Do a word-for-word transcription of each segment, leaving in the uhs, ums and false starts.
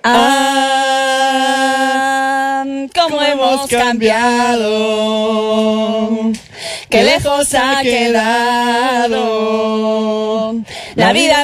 Ah, cómo hemos cambiado, qué lejos ha quedado la vida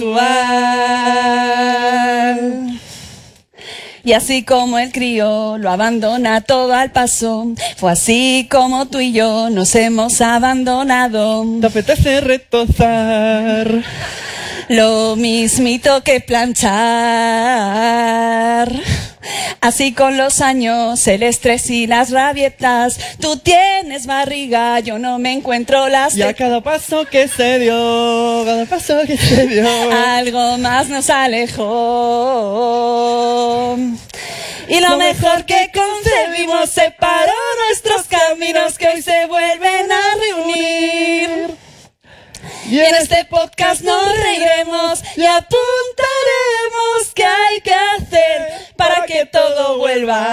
sexual. Y así como el crío lo abandona todo al paso, fue así como tú y yo nos hemos abandonado. ¿Te apetece retozar? Lo mismito que planchar. Así con los años, el estrés y las rabietas. Tú tienes barriga, yo no me encuentro las... Y a cada paso que se dio, cada paso que se dio, algo más nos alejó. Y lo mejor que concebimos separó nuestros caminos que hoy se vuelven a reunir. Y en este podcast nos reiremos y apuntaremos qué hay que hacer para que todo vuelva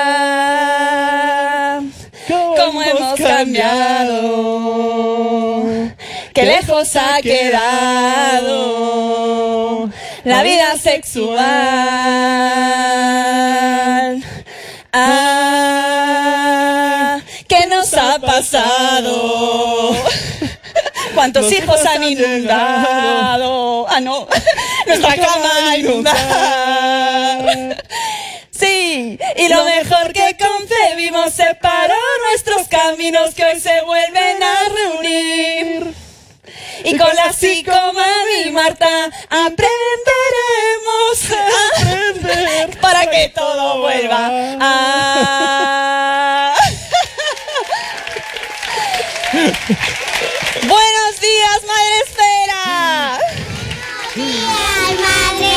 a... Cómo hemos cambiado, qué lejos ha quedado la vida sexual. Ah, ¿qué nos ha pasado? ¿Cuántos Los hijos hijos han han inundado? Ah, no, nuestra cama inundada. Sí, y lo mejor que concebimos separó nuestros caminos que hoy se vuelven a reunir. Y con la psicomami Marta aprenderemos a aprender para que todo vuelva a... ¡Buenos días, Madre Esfera! ¡Buenos días, Madre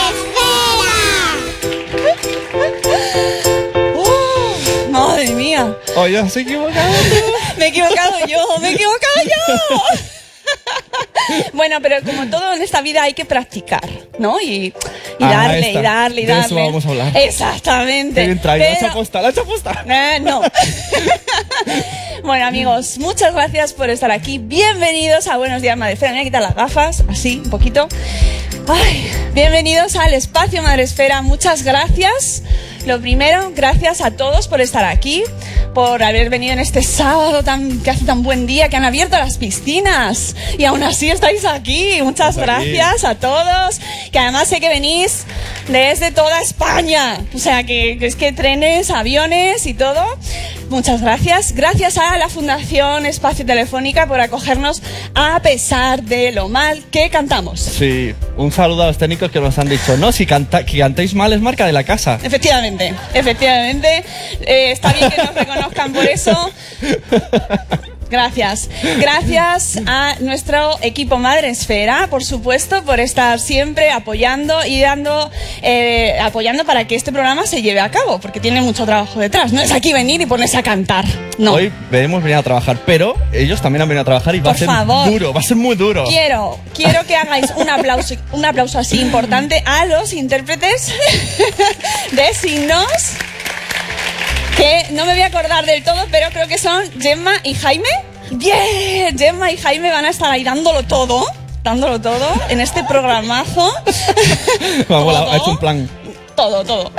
Esfera! ¡Oh, madre mía! Oye, ¿has equivocado? Me he equivocado yo, me he equivocado yo. Bueno, pero como todo en esta vida hay que practicar, ¿no? Y, y Ah, darle, esta. y darle, y De darle. eso vamos a hablar. Exactamente. Qué bien traído, la Pero- chaposta, la chaposta. Eh, no. Bueno, amigos, muchas gracias por estar aquí. Bienvenidos a Buenos Días, Madre Esfera. Me voy a quitar las gafas, así, un poquito. Ay, bienvenidos al espacio Madre Esfera. Muchas gracias. Lo primero, gracias a todos por estar aquí, por haber venido en este sábado tan, que hace tan buen día, que han abierto las piscinas y aún así estáis aquí. Muchas Estamos aquí. gracias a todos, que además sé que venís desde toda España, o sea que, que es que trenes, aviones y todo. Muchas gracias. Gracias a la Fundación Espacio Telefónica por acogernos a pesar de lo mal que cantamos. Sí, un saludo a los técnicos que nos han dicho, no, si canta, que cantéis mal es marca de la casa. Efectivamente, efectivamente. Eh, está bien que nos reconozcan por eso. Gracias. Gracias a nuestro equipo Madre Esfera, por supuesto, por estar siempre apoyando y dando, eh, apoyando para que este programa se lleve a cabo, porque tiene mucho trabajo detrás. No es aquí venir y ponerse a cantar. No. Hoy hemos venido a trabajar, pero ellos también han venido a trabajar y va Por a ser favor. duro, va a ser muy duro. Quiero, quiero que hagáis un aplauso, un aplauso así importante a los intérpretes de signos, que no me voy a acordar del todo, pero creo que son Gemma y Jaime. Bien, Gemma y Jaime van a estar ahí dándolo todo, dándolo todo en este programazo. Vamos, Todo. ha hecho un plan. Todo, todo.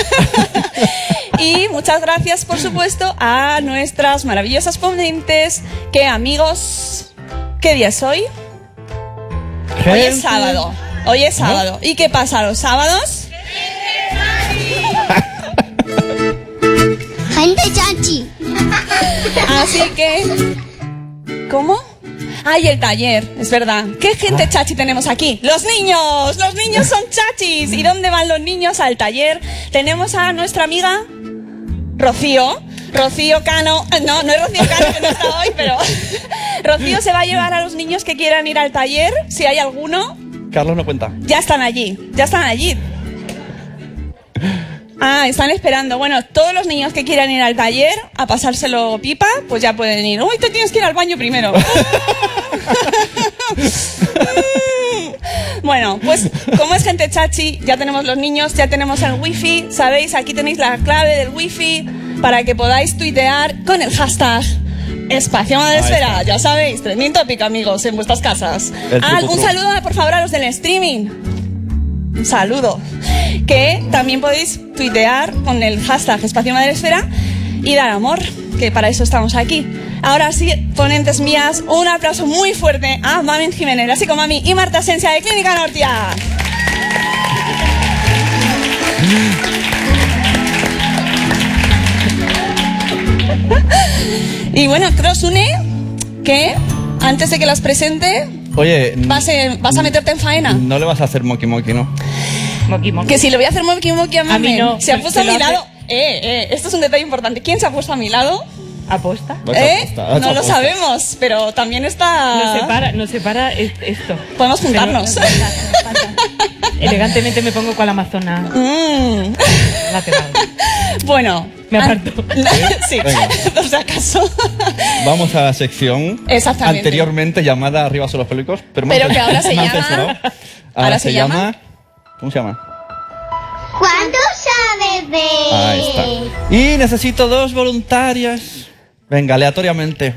Y muchas gracias, por supuesto, a nuestras maravillosas ponentes. Que, amigos, ¿qué día es hoy? Hoy es Gente. sábado. Hoy es sábado. ¿Y qué pasa los sábados? Gente chachi. Así que... ¿Cómo? ¡Ay, el taller! Es verdad. ¿Qué gente chachi tenemos aquí? ¡Los niños! ¡Los niños son chachis! ¿Y dónde van los niños al taller? Tenemos a nuestra amiga Rocío. Rocío Cano. No, no es Rocío Cano, que no está hoy, pero... Rocío se va a llevar a los niños que quieran ir al taller, si hay alguno. Carlos no cuenta. Ya están allí, ya están allí. Ah, están esperando. Bueno, todos los niños que quieran ir al taller a pasárselo pipa, pues ya pueden ir. Uy, te tienes que ir al baño primero. Bueno, pues como es gente chachi, ya tenemos los niños, ya tenemos el wifi, ¿sabéis? Aquí tenéis la clave del wifi para que podáis tuitear con el hashtag Espacio Madre Esfera, ya sabéis, trending topic, amigos, en vuestras casas. El Ah, truco, un truco. saludo, por favor, a los del streaming. Un saludo. que también podéis tuitear con el hashtag Espacio Madresfera y dar amor, que para eso estamos aquí. Ahora sí, ponentes mías, un aplauso muy fuerte a Mami Jiménez, la psicomami, y Marta Asencia de Clínica Nortia. Y bueno, Crossune, que antes de que las presente, Oye, vas a, vas a meterte en faena. no le vas a hacer moki moki, ¿no? Moki, moki. Que si le voy a hacer moki moki a A Mami, mí no, se ha se- puesto se a mi lo hace- lado. Eh, eh, esto es un detalle importante. ¿Quién se ha puesto a mi lado? ¿Aposta? Vas a ¿Eh? apostar, vas a No lo apostar. sabemos, pero también está... Nos separa, nos separa es- esto. Podemos juntarnos. Pero- Elegantemente me pongo con la amazona Mm. lateral. Bueno. Me an- aparto. Sí, Venga. por si acaso. Vamos a la sección Exactamente. anteriormente llamada Arriba son los películos, pero, me han Pero que cens- ahora se me han llama- censurado. Ahora, ahora se, se llama... llama- ¿Cómo se llama? ¿Cuánto sabes de...? Ahí está. Y necesito dos voluntarias. Venga, aleatoriamente.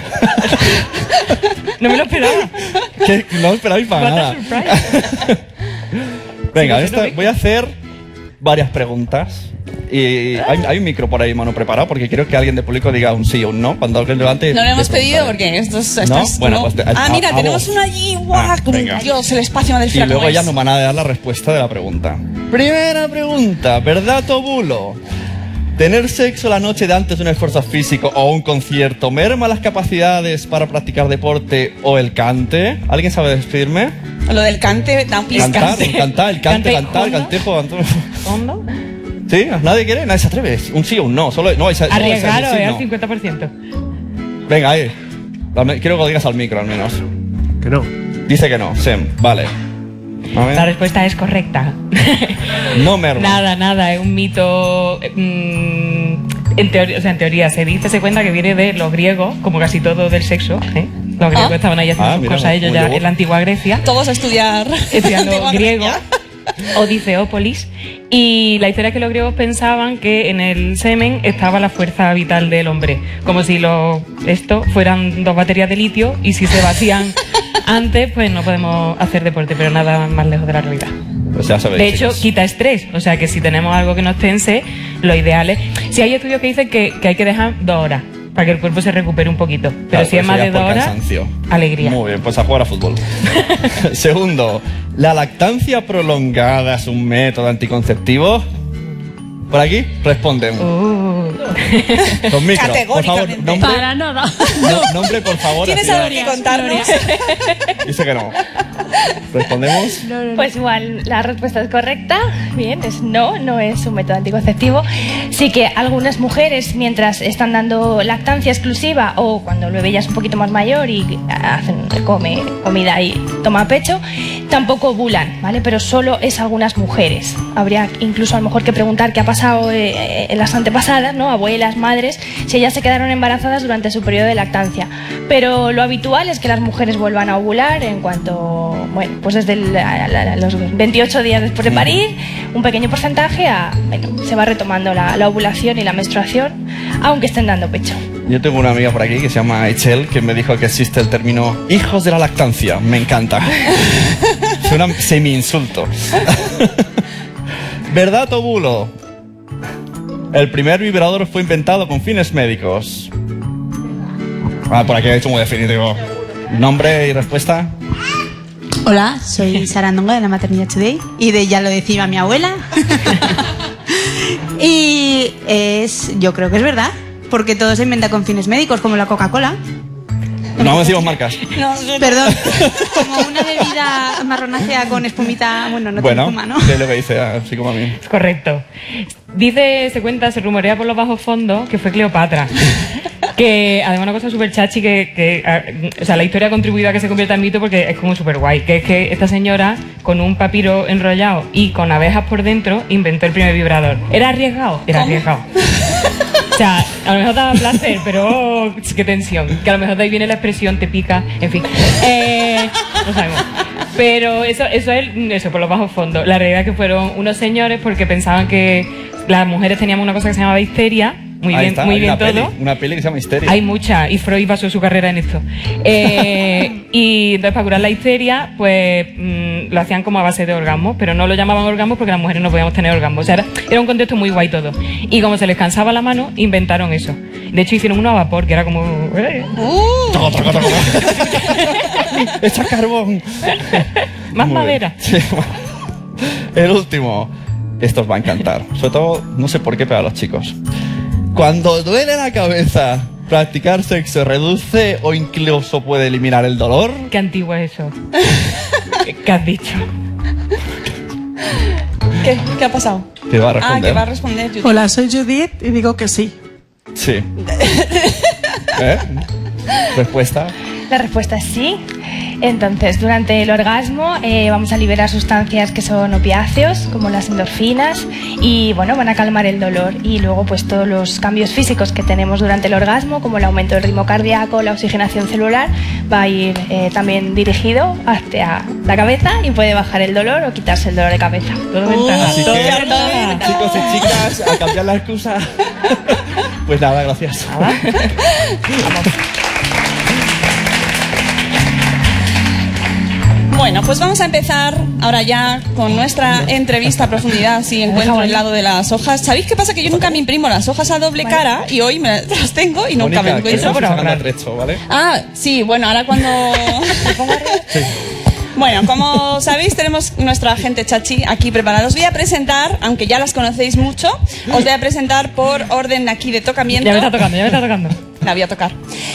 No me lo esperaba. Que no esperabais para What a nada. surprise. Venga, Sí, esta- no me- voy a hacer varias preguntas. Y hay, hay un micro por ahí, mano, preparado, porque quiero que alguien de público diga un sí o un no. Cuando alguien levante. No lo hemos le pedido preguntaré. porque esto es... esto ¿No? es- Bueno, no. pues te- Ah, a- mira, a tenemos vos. uno allí. ¡Guau! Ah, Con- venga. Dios, el espacio Y Madresfera. luego ¿cómo ya es? nos van a dar la respuesta de la pregunta. Primera pregunta, ¿verdad o bulo? ¿Tener sexo la noche de antes de un esfuerzo físico o un concierto merma las capacidades para practicar deporte o el cante? ¿Alguien sabe despedirme? Lo del cante da un pizca. Cantar, cantar, el cante, Cante, cantar, ¿hondo? cantejo, cantar. ¿Hondo? ¿Sí? ¿Nadie quiere? Nadie se atreve. Un sí o un no. Solo, no, esa, no, esa- Arriesgaros, sí, eh, no. al cincuenta por ciento. Venga, ahí. Dame- Quiero que lo digas al micro, al menos. Que no. Dice que no, Sem. Vale. A ver. La respuesta es correcta. No merma. Nada, nada, es un mito. mm, en teoría, o sea, en teoría se dice, se cuenta que viene de los griegos, como casi todo del sexo. ¿eh? Los griegos Ah. estaban ahí haciendo Ah, sus mira, cosas, ellos muy ya yogur. en la antigua Grecia, Todos a estudiar. estudiando Antigua griego, Grecia. Odiseópolis. Y la historia es que los griegos pensaban que en el semen estaba la fuerza vital del hombre, como si lo, esto fueran dos baterías de litio y si se vacían antes, pues no podemos hacer deporte, pero nada más lejos de la realidad. Pues ya sabéis, De hecho, chicos. quita estrés. O sea, que si tenemos algo que nos tense, lo ideal es... Si hay estudios que dicen que, que hay que dejar dos horas para que el cuerpo se recupere un poquito. Pero Claro, si es pues más ya de por dos horas, cansancio. alegría. Muy bien, pues a jugar a fútbol. Segundo, ¿la lactancia prolongada es un método anticonceptivo? Por aquí respondemos. Uh. Con micro, por favor, Categóricamente. nombre, Para nada. no- nombre, por favor. ¿Tienes así algo ya- que contarnos? Dice que no. ¿Respondemos? Pues igual, la respuesta es correcta. Bien, es no, no es un método anticonceptivo. Sí que algunas mujeres, mientras están dando lactancia exclusiva o cuando el bebé ya es un poquito más mayor y hacen, come comida y toma pecho, tampoco ovulan, ¿vale? Pero solo es algunas mujeres. Habría incluso a lo mejor que preguntar qué ha pasado eh, en las antepasadas, ¿no? Abuelas, madres, si ellas se quedaron embarazadas durante su periodo de lactancia. Pero lo habitual es que las mujeres vuelvan a ovular en cuanto, bueno, pues desde el- a- a- a los veintiocho días después de parir, un pequeño porcentaje a, bueno, se va retomando la, la ovulación y la menstruación, aunque estén dando pecho. Yo tengo una amiga por aquí que se llama Echel que me dijo que existe el término hijos de la lactancia. Me encanta. Suena semi-insulto. ¿Verdad o bulo? El primer vibrador fue inventado con fines médicos. Ah, por aquí he hecho muy definitivo. ¿Nombre y respuesta? Hola, soy Sara Andonga de la Maternidad Today y de Ya lo decía mi abuela. Y es, yo creo que es verdad, porque todo se inventa con fines médicos, como la Coca-Cola. No decimos marcas. No, Perdón, como una bebida marronácea con espumita, bueno, no tiene Bueno, espuma, ¿no? ¿qué es lo que dice? Así como a mí. Es correcto. Dice, se cuenta, se rumorea por los bajos fondos que fue Cleopatra. Que además una cosa súper chachi que, que a- o sea, la historia ha contribuido a que se convierta en mito porque es como súper guay, que es que esta señora con un papiro enrollado y con abejas por dentro inventó el primer vibrador. ¿Era arriesgado? Era ¿Cómo? arriesgado. O sea, a lo mejor daba placer, pero oh, qué tensión. Que a lo mejor de ahí viene la expresión, te pica, en fin. Eh, no sabemos. Pero eso, eso es eso, por los bajos fondos. La realidad es que fueron unos señores porque pensaban que las mujeres teníamos una cosa que se llamaba histeria muy Ahí bien, está, muy hay bien una todo. Peli, una peli que se llama Histeria. Hay mucha, y Freud basó su carrera en esto. Eh, y entonces para curar la histeria, pues mmm, lo hacían como a base de orgasmos, pero no lo llamaban orgasmos porque las mujeres no podíamos tener orgasmos. O sea, era, era un contexto muy guay todo. Y como se les cansaba la mano, inventaron eso. De hecho hicieron uno a vapor, que era como... Eh. Uh. Toco, toco, toco. Echa carbón. Más Muy madera. bien. Sí. El último. Esto os va a encantar. Sobre todo, no sé por qué, pero a los chicos. Cuando duele la cabeza, ¿practicar sexo reduce o incluso puede eliminar el dolor? Qué antiguo es eso. ¿Qué has dicho? ¿Qué? ¿Qué ha pasado? ¿Qué va a Ah, responder? que va a responder Judith. Hola, soy Judith y digo que sí. Sí. ¿Eh? Respuesta. La respuesta es sí. Entonces, durante el orgasmo eh, vamos a liberar sustancias que son opiáceos, como las endorfinas, y bueno, van a calmar el dolor. Y luego, pues todos los cambios físicos que tenemos durante el orgasmo, como el aumento del ritmo cardíaco, la oxigenación celular, va a ir eh, también dirigido hacia la cabeza y puede bajar el dolor o quitarse el dolor de cabeza. Todo ventaja. Así Todo que, ventaja. chicos y chicas, a cambiar la excusa. Pues nada, gracias. Bueno, pues vamos a empezar ahora ya con nuestra entrevista a profundidad, si encuentro el lado de las hojas. ¿Sabéis qué pasa? Que yo nunca me imprimo las hojas a doble cara y hoy me las tengo y nunca me Mónica, que encuentro. estamos sacando el resto, ¿vale? Ah, sí, bueno, ahora cuando... Sí. Bueno, como sabéis, tenemos nuestra gente chachi aquí preparada. Os voy a presentar, aunque ya las conocéis mucho, os voy a presentar por orden aquí de tocamiento. Ya me está tocando, ya me está tocando. La voy a tocar.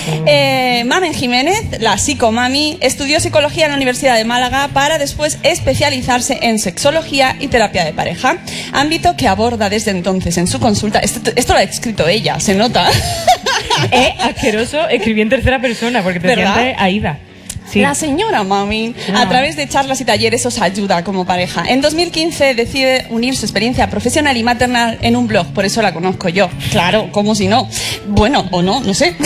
Eh, Mamen Jiménez, la psicomami, estudió psicología en la Universidad de Málaga para después especializarse en sexología y terapia de pareja, ámbito que aborda desde entonces en su consulta. Esto, esto lo ha escrito ella, se nota. Eh, asqueroso, escribí en tercera persona porque te ¿Verdad? sientes Aida. Sí. La señora Mami, Ah. a través de charlas y talleres, os ayuda como pareja. En dos mil quince decide unir su experiencia profesional y maternal en un blog, por eso la conozco yo. Claro, como si no. Bueno, o no, no sé.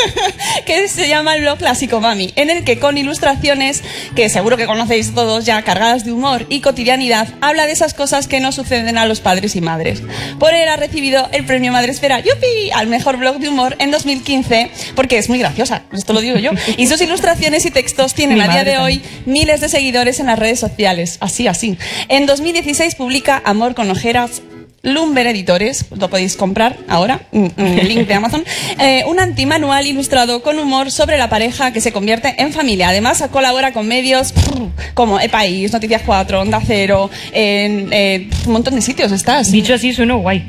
Que se llama el blog La Psicomami, en el que con ilustraciones, que seguro que conocéis todos ya, cargadas de humor y cotidianidad, habla de esas cosas que no suceden a los padres y madres. Por él ha recibido el premio Madresfera ¡yupi! Al mejor blog de humor en dos mil quince, porque es muy graciosa, esto lo digo yo. Y sus ilustraciones y textos tienen Mi a día madre de hoy miles de seguidores en las redes sociales. Así, así. En dos mil dieciséis publica Amor con ojeras. Lumber Editores, lo podéis comprar ahora, un link de Amazon, eh, un antimanual ilustrado con humor sobre la pareja que se convierte en familia. Además, colabora con medios como El País, Noticias cuatro, Onda Cero, en eh, un montón de sitios estás. Dicho así, suena guay.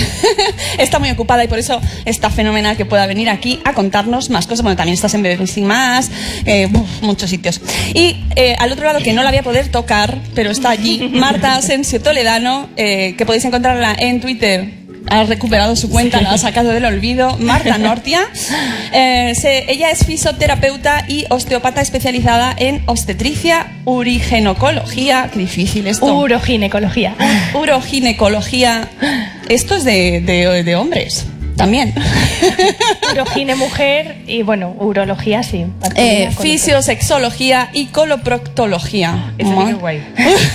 Está muy ocupada y por eso está fenomenal que pueda venir aquí a contarnos más cosas. Bueno, también estás en B B C más, eh, uf, muchos sitios. Y eh, al otro lado, que no la voy a poder tocar, pero está allí, Marta Asensio Toledano, eh, que podéis encontrarla en Twitter. Ha recuperado su cuenta, la ha sacado del olvido. Marta Nortia. Eh, se, ella es fisioterapeuta y osteopata especializada en obstetricia, urigenecología. Qué difícil esto. Uroginecología. Uroginecología. Esto es de, de, de hombres también. Urogine mujer y bueno, urología sí. Eh, fisiosexología y coloproctología. Eso sí que es Ma- guay.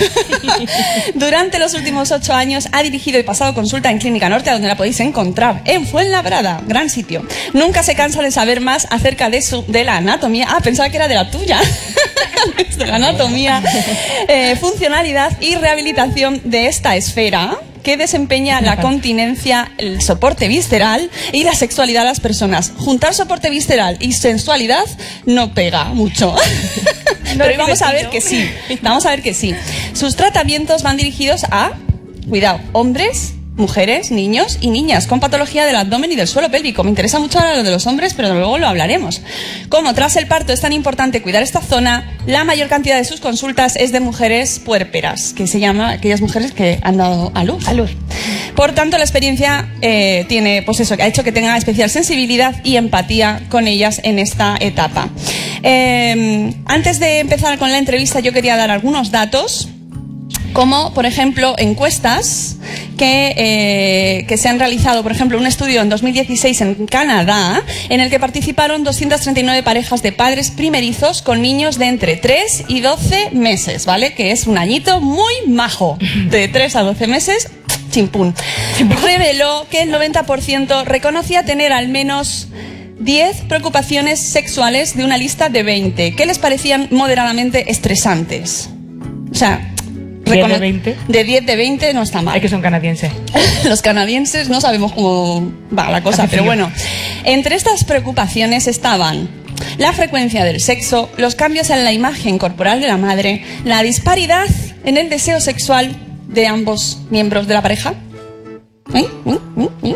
Durante los últimos ocho años ha dirigido y pasado consulta en Clínica Norte, donde la podéis encontrar, en Fuenlabrada, gran sitio. Nunca se cansa de saber más acerca de su de la anatomía. Ah, pensaba que era de la tuya. De la anatomía, eh, funcionalidad y rehabilitación de esta esfera, que desempeña la continencia, el soporte visceral y la sexualidad a las personas. Juntar soporte visceral y sensualidad no pega mucho. Pero hoy vamos a ver que sí. Vamos a ver que sí. Sus tratamientos van dirigidos a, cuidado, hombres, mujeres, niños y niñas con patología del abdomen y del suelo pélvico. Me interesa mucho ahora lo de los hombres, pero luego lo hablaremos. Como tras el parto es tan importante cuidar esta zona, la mayor cantidad de sus consultas es de mujeres puérperas, que se llama aquellas mujeres que han dado a luz. A luz. Por tanto, la experiencia eh, tiene, pues eso, que ha hecho que tenga especial sensibilidad y empatía con ellas en esta etapa. Eh, antes de empezar con la entrevista, yo quería dar algunos datos, como por ejemplo encuestas que, eh, que se han realizado, por ejemplo un estudio en dos mil dieciséis en Canadá, en el que participaron doscientas treinta y nueve parejas de padres primerizos con niños de entre tres y doce meses, ¿vale? Que es un añito muy majo, de tres a doce meses, chimpún, reveló que el noventa por ciento reconocía tener al menos diez preocupaciones sexuales de una lista de veinte que les parecían moderadamente estresantes. O sea, ¿diez de veinte? De diez de veinte no está mal. Es que son canadienses. Los canadienses no sabemos cómo va la cosa, pero bueno. Entre estas preocupaciones estaban la frecuencia del sexo, los cambios en la imagen corporal de la madre, la disparidad en el deseo sexual de ambos miembros de la pareja, ¿Eh? ¿Eh? ¿Eh? ¿Eh?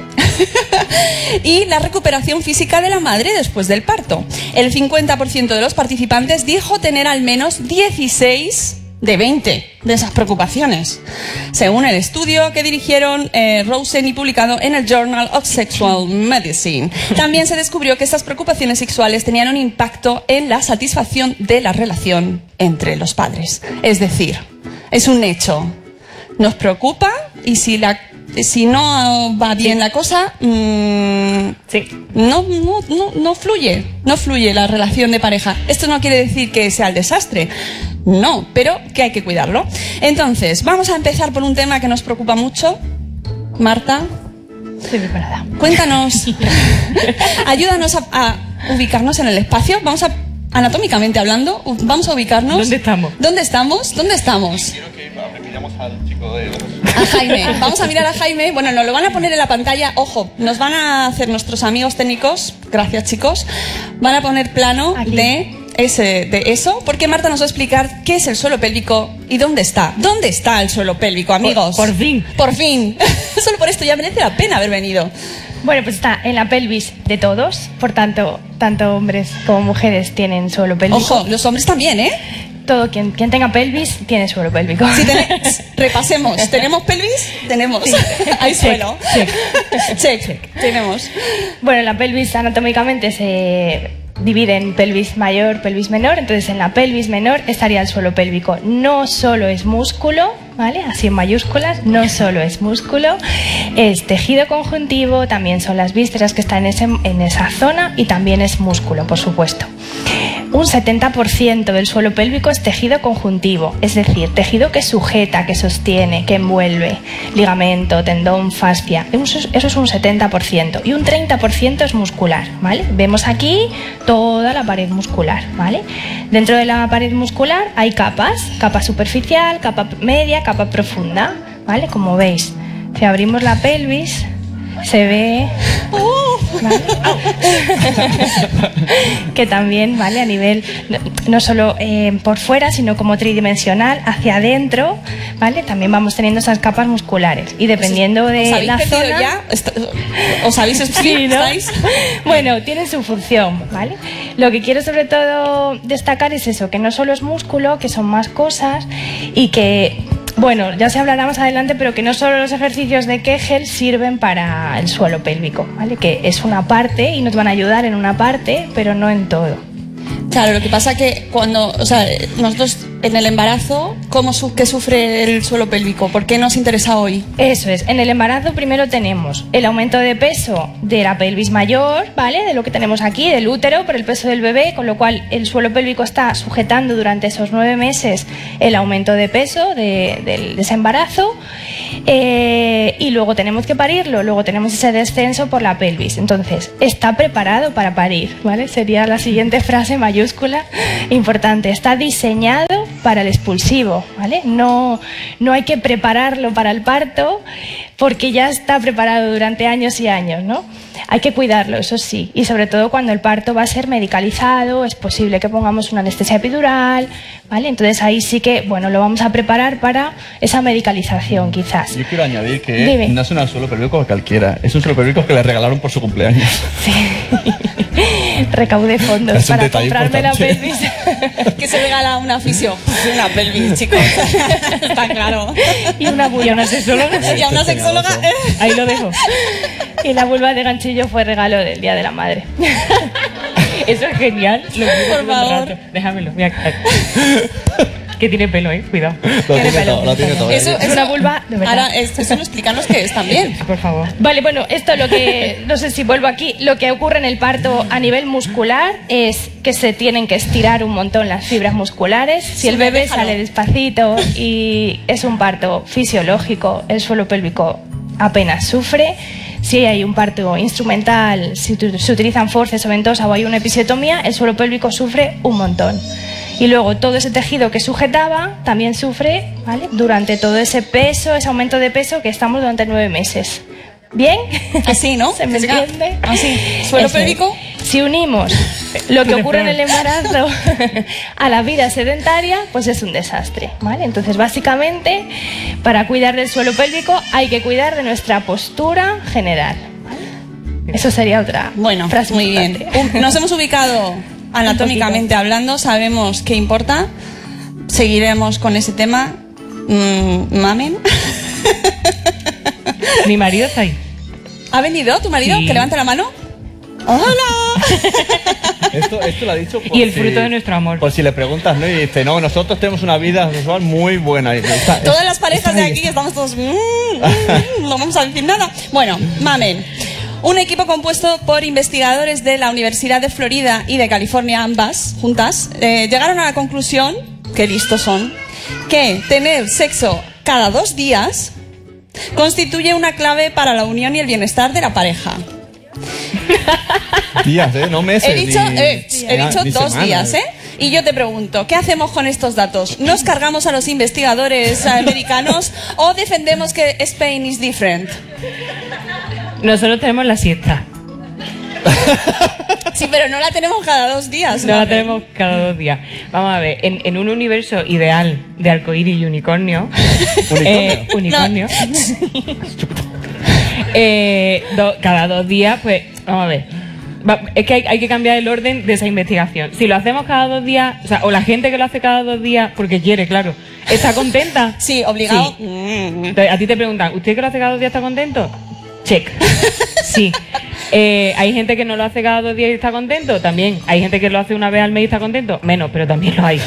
y la recuperación física de la madre después del parto. El cincuenta por ciento de los participantes dijo tener al menos dieciséis de veinte de esas preocupaciones, según el estudio que dirigieron eh, Rosen y publicado en el Journal of Sexual Medicine. También se descubrió que estas preocupaciones sexuales tenían un impacto en la satisfacción de la relación entre los padres. Es decir, es un hecho. Nos preocupa y si la si no va bien sí. la cosa, mmm, sí. no, no, no, no fluye, no fluye la relación de pareja. Esto no quiere decir que sea el desastre, no, pero que hay que cuidarlo. Entonces, vamos a empezar por un tema que nos preocupa mucho. Marta, estoy preparada. Cuéntanos, ayúdanos a, a ubicarnos en el espacio. Vamos a, anatómicamente hablando, vamos a ubicarnos. ¿Dónde estamos? ¿Dónde estamos? ¿Dónde estamos? Quiero que miramos al chico de... A Jaime. Vamos a mirar a Jaime. Bueno, nos lo van a poner en la pantalla. Ojo, nos van a hacer nuestros amigos técnicos, gracias chicos, van a poner plano de, ese, de eso, porque Marta nos va a explicar qué es el suelo pélvico y dónde está. ¿Dónde está el suelo pélvico, amigos? Por, por fin. Por fin. Solo por esto ya merece la pena haber venido. Bueno, pues está en la pelvis de todos, por tanto, tanto hombres como mujeres tienen suelo pélvico. Ojo, los hombres también, ¿eh? Todo quien, quien tenga pelvis tiene suelo pélvico. Si tenés, repasemos. ¿Tenemos pelvis? Tenemos. Sí. Hay suelo. Check. Check. Check. Tenemos. Bueno, la pelvis anatómicamente se divide en pelvis mayor, pelvis menor. Entonces, en la pelvis menor estaría el suelo pélvico. No solo es músculo, ¿vale? Así en mayúsculas, no solo es músculo, es tejido conjuntivo, también son las vísceras que están en, ese, en esa zona y también es músculo, por supuesto. Un setenta por ciento del suelo pélvico es tejido conjuntivo, es decir, tejido que sujeta, que sostiene, que envuelve, ligamento, tendón, fascia, eso es un setenta por ciento. Y un treinta por ciento es muscular, ¿vale? Vemos aquí toda la pared muscular, ¿vale? Dentro de la pared muscular hay capas, capa superficial, capa media, capa profunda, ¿vale? Como veis, si abrimos la pelvis, se ve... ¿vale? que también, ¿vale? A nivel, no, no solo eh, por fuera, sino como tridimensional, hacia adentro, ¿vale? También vamos teniendo esas capas musculares. Y dependiendo de ¿Os la zona... ya? ¿Os habéis explicado? Sí, ¿no? Bueno, tienen su función, ¿vale? Lo que quiero sobre todo destacar es eso, que no solo es músculo, que son más cosas y que... Bueno, ya se hablará más adelante, pero que no solo los ejercicios de Kegel sirven para el suelo pélvico, ¿vale? Que es una parte y nos van a ayudar en una parte, pero no en todo. Claro, lo que pasa que cuando, o sea, nosotros en el embarazo, ¿cómo su qué sufre el suelo pélvico? ¿Por qué nos interesa hoy? Eso es, en el embarazo primero tenemos el aumento de peso de la pelvis mayor, ¿vale? De lo que tenemos aquí, del útero, por el peso del bebé, con lo cual el suelo pélvico está sujetando durante esos nueve meses el aumento de peso de, del desembarazo. Eh, y luego tenemos que parirlo, luego tenemos ese descenso por la pelvis. Entonces, está preparado para parir, ¿vale? Sería la siguiente frase mayúscula importante. Está diseñado para el expulsivo, ¿vale? No, no hay que prepararlo para el parto porque ya está preparado durante años y años, ¿no? Hay que cuidarlo, eso sí, y sobre todo cuando el parto va a ser medicalizado, es posible que pongamos una anestesia epidural, ¿vale? Entonces ahí sí que, bueno, lo vamos a preparar para esa medicalización, quizás. Yo quiero añadir que Dime. no es un suelo pélvico cualquiera, es un suelo pélvico que le regalaron por su cumpleaños. Sí. Recaudé fondos Es un para detalle comprarme importante. la pelvis. ¿Qué se regala una fisio? Una pelvis, chicos. Está claro. Y una vulva. Y a una sexóloga. Y a una sexóloga. ¿eh? Ahí lo dejo. Y la vulva de ganchillo fue regalo del Día de la Madre. Eso es genial. Lo Por favor. Déjamelo. Voy a... Que tiene pelo, eh, cuidado. Lo tiene pelo. todo, lo tiene todo. Eso, Es eso- una vulva de verdad. Ahora, es- eso no explicarnos qué es también. Por favor. Vale, bueno, esto lo que, no sé si vuelvo aquí, lo que ocurre en el parto a nivel muscular es que se tienen que estirar un montón las fibras musculares. Si Sí, el bebé déjalo. sale despacito y es un parto fisiológico, el suelo pélvico apenas sufre. Si hay un parto instrumental, si tu- se utilizan forceps o ventosa o hay una episiotomía, el suelo pélvico sufre un montón. Y luego todo ese tejido que sujetaba también sufre, ¿vale? Durante todo ese peso, ese aumento de peso que estamos durante nueve meses. ¿Bien? Así, ¿no? ¿Se me Que siga entiende? así. ¿Suelo Eso es. pélvico? Si unimos lo que Tiene ocurre en peor. el embarazo a la vida sedentaria, pues es un desastre, ¿vale? Entonces, básicamente, para cuidar del suelo pélvico hay que cuidar de nuestra postura general, ¿vale? Eso sería otra Bueno, frase muy bien. importante. Um, Nos hemos ubicado anatómicamente hablando, sabemos qué importa. Seguiremos con ese tema. Mm, mamen. Mi marido está ahí. ¿Ha venido tu marido? Sí. Que levante la mano. ¡Hola! Esto, esto lo ha dicho por Y el si- fruto de nuestro amor. Por si le preguntas, ¿no? Y dice, no, nosotros tenemos una vida sexual muy buena. Y está- Todas las parejas está de ahí, aquí está. estamos todos... mm, mm, no vamos a decir nada. Bueno, mamen. Un equipo compuesto por investigadores de la Universidad de Florida y de California, ambas juntas, eh, llegaron a la conclusión, que listos son, que tener sexo cada dos días constituye una clave para la unión y el bienestar de la pareja. Días, ¿eh? No meses. He dicho, ni- eh, he ni- dicho ni dos semanas. días, ¿eh? Y yo te pregunto, ¿qué hacemos con estos datos? ¿Nos cargamos a los investigadores americanos o defendemos que Spain is different? Nosotros tenemos la siesta. Sí, pero no la tenemos cada dos días. No la mamen. tenemos cada dos días. Vamos a ver, en, en un universo ideal de arcoíris y unicornio. eh, unicornio. eh, do- cada dos días, pues, vamos a ver. Va- es que hay, hay que cambiar el orden de esa investigación. Si lo hacemos cada dos días, o sea, o la gente que lo hace cada dos días, porque quiere, claro, ¿está contenta? Sí, obligado. Sí. Mm. Entonces, a ti te preguntan, ¿usted que lo hace cada dos días está contento? Check. Sí. Eh, ¿Hay gente que no lo hace cada dos días y está contento? También. ¿Hay gente que lo hace una vez al mes y está contento? Menos, pero también lo hay.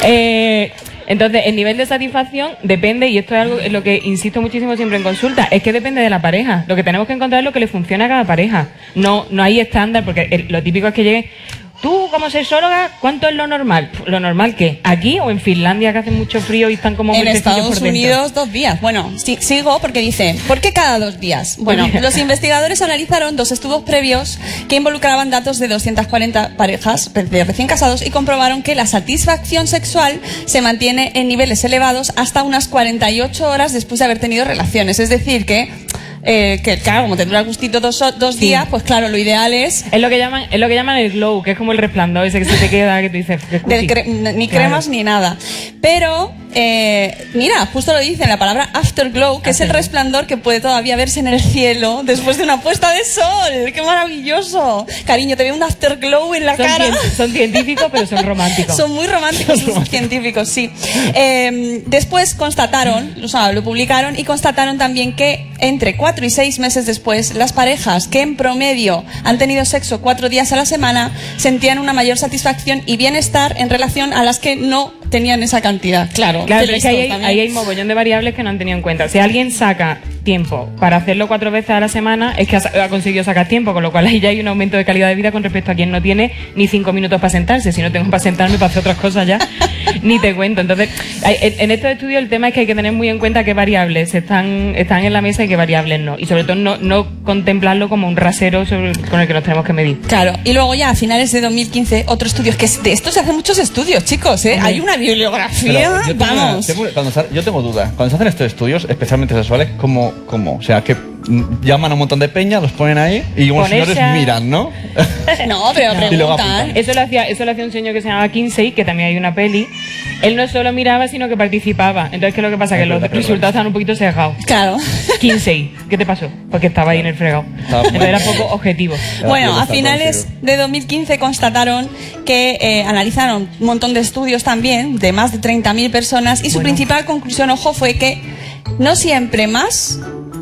Eh, entonces, el nivel de satisfacción depende, y esto es algo en lo que insisto muchísimo siempre en consulta, es que depende de la pareja. Lo que tenemos que encontrar es lo que le funciona a cada pareja. No, no hay estándar, porque el- lo típico es que llegue... Tú, como sexóloga, ¿cuánto es lo normal? ¿Lo normal qué? ¿Aquí o en Finlandia, que hace mucho frío y están como En muertecillos por Estados dentro? Unidos dos días. Bueno, sí- sigo porque dice, ¿por qué cada dos días? Bueno, los investigadores analizaron dos estudios previos que involucraban datos de doscientas cuarenta parejas de recién casados y comprobaron que la satisfacción sexual se mantiene en niveles elevados hasta unas cuarenta y ocho horas después de haber tenido relaciones. Es decir, que, eh, que claro, como te dura el gustito dos, dos Sí. días, pues claro, lo ideal es Es lo que llaman, es lo que llaman el glow, que es como el resplandor ese que se te queda, que tú dices, qué del cuti. cre- ni Claro. cremas ni nada. Pero, eh, mira, justo lo dice la palabra afterglow, que es el resplandor que puede todavía verse en el cielo después de una puesta de sol. ¡Qué maravilloso! Cariño, te veo un afterglow en la Son, cara. cien- son científicos, pero son románticos. Son muy románticos esos científicos, sí. Eh, después constataron, o sea, lo publicaron y constataron también que entre cuatro y seis meses después, las parejas que en promedio han tenido sexo cuatro días a la semana sentían una mayor satisfacción y bienestar en relación a las que no tenían esa cantidad. Claro, Claro, qué pero es que ahí hay, listos también. ahí hay mogollón de variables que no han tenido en cuenta. Si alguien saca tiempo para hacerlo cuatro veces a la semana, es que ha, sa- ha conseguido sacar tiempo, con lo cual ahí ya hay un aumento de calidad de vida con respecto a quien no tiene ni cinco minutos para sentarse. Si no tengo para sentarme para hacer otras cosas ya, ni te cuento. Entonces, hay- en en estos estudios el tema es que hay que tener muy en cuenta qué variables están, están en la mesa y qué variables no. Y sobre todo no, no contemplarlo como un rasero sobre- con el que nos tenemos que medir. Claro, y luego ya a finales de dos mil quince, otro estudio, es que de esto se hacen muchos estudios, chicos, ¿eh? Hay una bibliografía, Pero yo tengo una- vamos. tengo- cuando se- yo tengo dudas. Cuando se hacen estos estudios, especialmente sexuales, ¿cómo? cómo? O sea, que mm, llaman a un montón de peña, los ponen ahí y unos Ponerse señores a- miran, ¿no? No, pero Y luego preguntan. apuntan. Eso lo hacía, eso lo hacía un señor que se llamaba Kinsey, que también hay una peli. Él no solo miraba, sino que participaba. Entonces, ¿qué es lo que pasa? Es Que los verdad, es verdad. resultados estaban un poquito sesgados. Claro. Kinsey, ¿qué te pasó? Porque estaba ahí en el fregado. Estaba Entonces era poco objetivo. Bueno, Ya a está finales conocido. de dos mil quince constataron que eh, analizaron un montón de estudios también de más de treinta mil personas y su Bueno. principal conclusión, ojo, fue que no siempre más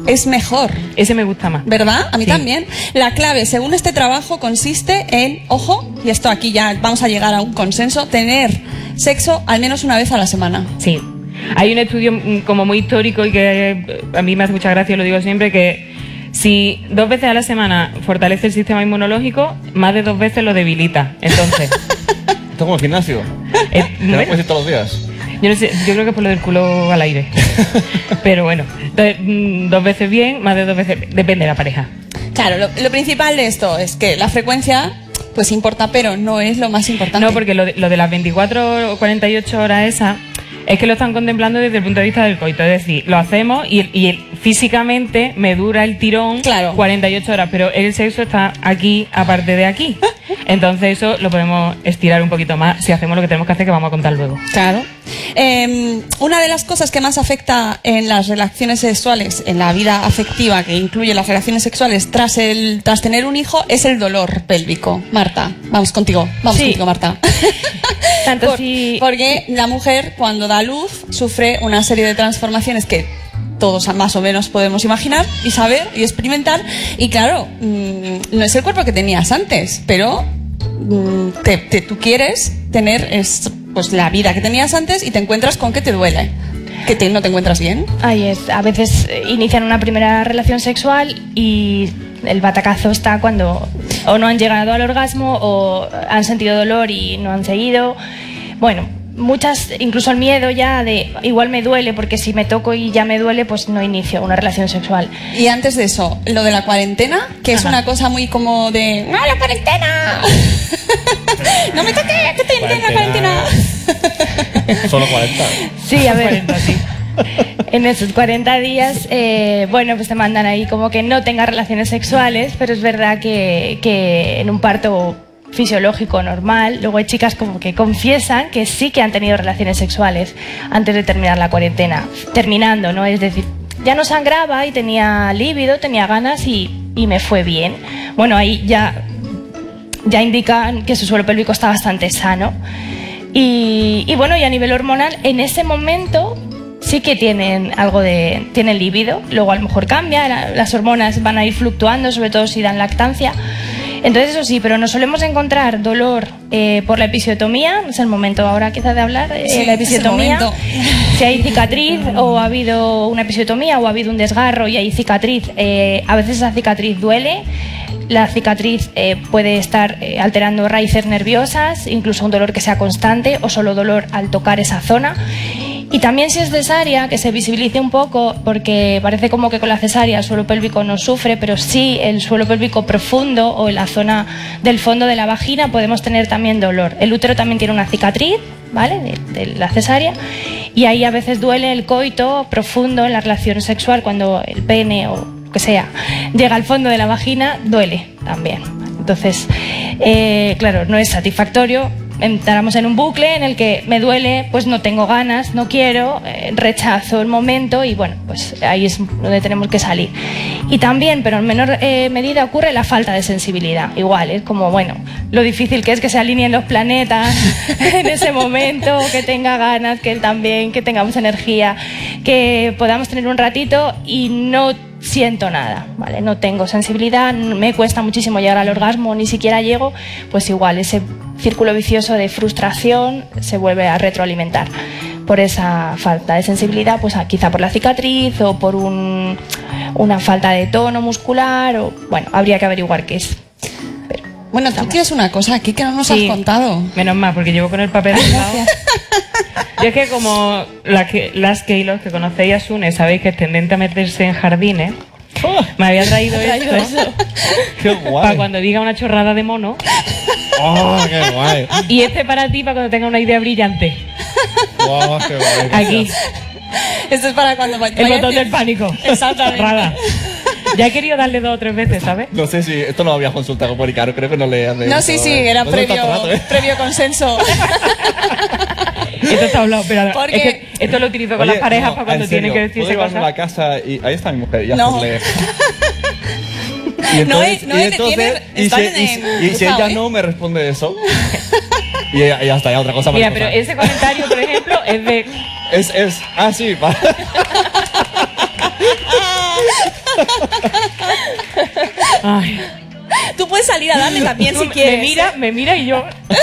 es mejor. Ese me gusta más. ¿Verdad? A mí Sí. también. La clave, según este trabajo, consiste en, ojo, y esto aquí ya vamos a llegar a un consenso, tener sexo al menos una vez a la semana. Sí. Hay un estudio mm, como muy histórico y que eh, a mí me hace mucha gracia, lo digo siempre, que si dos veces a la semana fortalece el sistema inmunológico, más de dos veces lo debilita. Entonces, Esto es como el gimnasio. eh, Que no bueno, puedes ir todos los días. yo, no sé, yo creo que es por lo del culo al aire. Pero bueno, entonces, mm, dos veces bien, más de dos veces, depende de la pareja. Claro, lo, lo principal de esto es que la frecuencia, pues importa, pero no es lo más importante. No, porque lo de, lo de las veinticuatro o cuarenta y ocho horas esas es que lo están contemplando desde el punto de vista del coito. Es decir, lo hacemos y, y el- físicamente me dura el tirón Claro. cuarenta y ocho horas, pero el sexo está aquí, aparte de aquí. Entonces eso lo podemos estirar un poquito más si hacemos lo que tenemos que hacer, que vamos a contar luego. Claro. Eh, una de las cosas que más afecta en las relaciones sexuales, en la vida afectiva que incluye las relaciones sexuales tras el tras tener un hijo, es el dolor pélvico. Marta, vamos contigo, vamos Sí. contigo, Marta. Tanto Por- si... Porque la mujer cuando da luz sufre una serie de transformaciones que todos más o menos podemos imaginar y saber y experimentar. Y claro, mm, no es el cuerpo que tenías antes, pero mm, te, te- tú quieres tener es, pues la vida que tenías antes y te encuentras con que te duele, que te- no te encuentras bien. Ahí es, a veces eh, inician una primera relación sexual y el batacazo está cuando o no han llegado al orgasmo o han sentido dolor y no han seguido. Bueno, muchas, incluso el miedo ya de igual me duele porque si me toco y ya me duele, pues no inicio una relación sexual. Y antes de eso, lo de la cuarentena, que es Ajá. una cosa muy como de ¡no, la cuarentena! ¡No me toques, que estoy en la cuarentena! Solo cuarenta. Sí, a ver. cuarenta, sí. En esos cuarenta días, eh, bueno, pues te mandan ahí como que no tengas relaciones sexuales, pero es verdad que, que en un parto fisiológico normal, luego hay chicas como que confiesan que sí que han tenido relaciones sexuales antes de terminar la cuarentena, terminando, ¿no? Es decir, ya no sangraba y tenía líbido, tenía ganas y, y me fue bien. Bueno, ahí ya, ya indican que su suelo pélvico está bastante sano. Y, y bueno, y a nivel hormonal, en ese momento sí que tienen algo de, tienen líbido, luego a lo mejor cambia, la- las hormonas van a ir fluctuando, sobre todo si dan lactancia. Entonces eso sí, pero nos solemos encontrar dolor eh, por la episiotomía, es el momento ahora quizá de hablar, eh, Sí, la es el episiotomía, momento. si hay cicatriz o ha habido una episiotomía o ha habido un desgarro y hay cicatriz, eh, a veces esa cicatriz duele. La cicatriz eh, puede estar eh, alterando raíces nerviosas, incluso un dolor que sea constante o solo dolor al tocar esa zona. Y también si es cesárea, que se visibilice un poco, porque parece como que con la cesárea el suelo pélvico no sufre, pero sí el suelo pélvico profundo o en la zona del fondo de la vagina podemos tener también dolor. El útero también tiene una cicatriz, ¿vale?, de, de la cesárea, y ahí a veces duele el coito profundo en la relación sexual cuando el pene o lo que sea llega al fondo de la vagina, duele también. Entonces, eh, claro, no es satisfactorio. Entramos en un bucle en el que me duele, pues no tengo ganas, no quiero, eh, rechazo el momento y bueno, pues ahí es donde tenemos que salir. Y también, pero en menor eh, medida, ocurre la falta de sensibilidad. Igual, es como, bueno, lo difícil que es que se alineen los planetas en ese momento, que tenga ganas, que él también, que tengamos energía, que podamos tener un ratito y no siento nada, ¿vale? No tengo sensibilidad, me cuesta muchísimo llegar al orgasmo, ni siquiera llego, pues igual ese círculo vicioso de frustración se vuelve a retroalimentar por esa falta de sensibilidad, pues ah, quizá por la cicatriz o por un, una falta de tono muscular o bueno, habría que averiguar qué es. Pero Bueno, tú estamos. tienes una cosa aquí que no nos Sí. has contado. Menos mal, porque llevo con el papel al lado. Yo es que como la que, las que y los que conocéis a Sune sabéis que es tendente a meterse en jardines, me había traído esto ¡Qué para guay! cuando diga una chorrada de mono ¡Oh, qué guay! y este para ti para cuando tenga una idea brillante. ¡Oh, qué guay! Aquí, Esto es para cuando vaya el a botón decir- del pánico. Exactamente. Rara. Ya he querido darle dos o tres veces, ¿sabes? No sé si esto no lo había consultado con Icaro, creo que no le han No, sí, sí, era No se está previo, todo el rato, ¿eh? previo consenso. Esto está hablado, pero Porque- es que esto lo utilizo con Oye, las parejas no, para cuando en tienen serio, que decirse ¿puedo llevarme a cosas. la casa y ahí está mi mujer y No. hacerle... Y No entonces, es- no y es de entonces, tiene- y, están si, en- y- y si cruzado, ella ¿eh? no me responde eso, y, y ya está, ya otra cosa. Mira, mariposa. pero ese comentario, por ejemplo, es de... Es, es, ah, sí, va. Ay. Tú puedes salir a darle también Tú si me- quieres. Me mira, me mira y yo.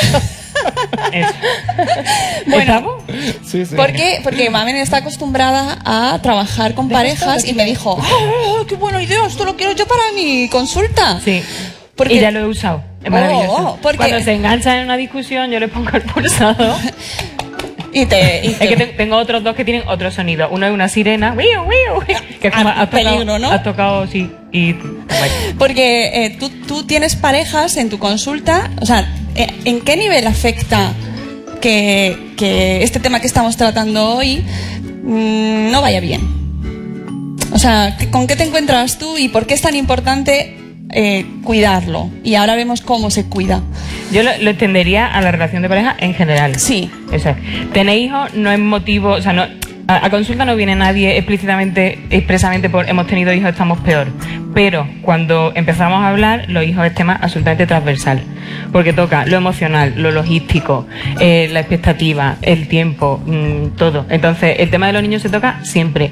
Eso. Bueno, ¿Estamos? Sí, sí. ¿Por qué? Porque Mamen está acostumbrada a trabajar con parejas y me dijo, ¡oh, qué buena idea! Esto lo quiero yo para mi consulta. Sí. Porque- Y ya lo he usado. Es maravilloso. Oh, porque- Cuando se enganchan en una discusión, yo le pongo el pulsador. Y te... y Es te- que te- tengo otros dos que tienen otro sonido. Uno es una sirena, ¡wiu, wiu! Que es como, Ah, has tocado, peligro, ¿no? has tocado, sí. Y. Guay. Porque eh, tú, tú tienes parejas en tu consulta, o sea, eh, ¿en qué nivel afecta que, que este tema que estamos tratando hoy mm, no vaya bien? O sea, ¿con qué te encuentras tú y por qué es tan importante eh, cuidarlo? Y ahora vemos cómo se cuida. Yo lo, lo extendería a la relación de pareja en general. Sí. Eso es. Tener hijos no es motivo, o sea, no, a, a consulta no viene nadie explícitamente, expresamente por hemos tenido hijos, estamos peor. Pero cuando empezamos a hablar, los hijos es tema absolutamente transversal. Porque toca lo emocional, lo logístico, eh, la expectativa, el tiempo, mmm, todo. Entonces, el tema de los niños se toca siempre.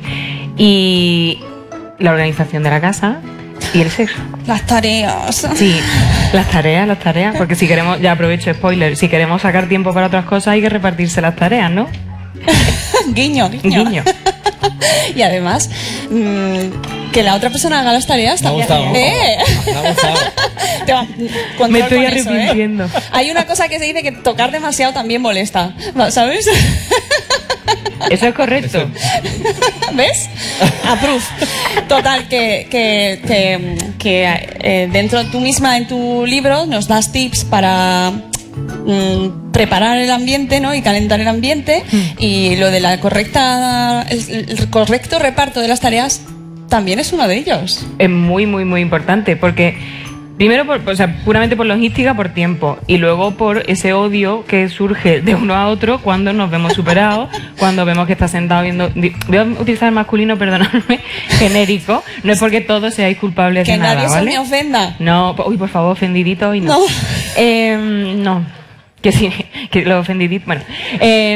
Y la organización de la casa y el sexo. Las tareas. Sí, las tareas, las tareas, porque si queremos, ya aprovecho spoiler, si queremos sacar tiempo para otras cosas hay que repartirse las tareas, ¿no? guiño, guiño. Guiño. Y además, mmm, que la otra persona haga las tareas Me ha también. gustado. ¡Eh! Me ha gustado. Te va- control Me estoy con eso, ¿eh? arrepintiendo. Hay una cosa que se dice que tocar demasiado también molesta, ¿sabes? Eso es correcto. ¿Ves? Approve. Total, que, que, que, que eh, dentro tú misma en tu libro nos das tips para mm, preparar el ambiente, ¿no? Y calentar el ambiente. Y lo de la correcta, el, el correcto reparto de las tareas también es uno de ellos. Es muy, muy, muy importante, porque primero, por, o sea, puramente por logística, por tiempo, y luego por ese odio que surge de uno a otro cuando nos vemos superados, cuando vemos que está sentado viendo... di- Voy a utilizar el masculino, perdonadme, genérico, no es porque todos seáis culpables Que de nada, nadie se ¿vale? me ofenda. No, po- uy, por favor, ofendidito y no. No. Eh, no. Que sí, que lo ofendidito, bueno. Eh,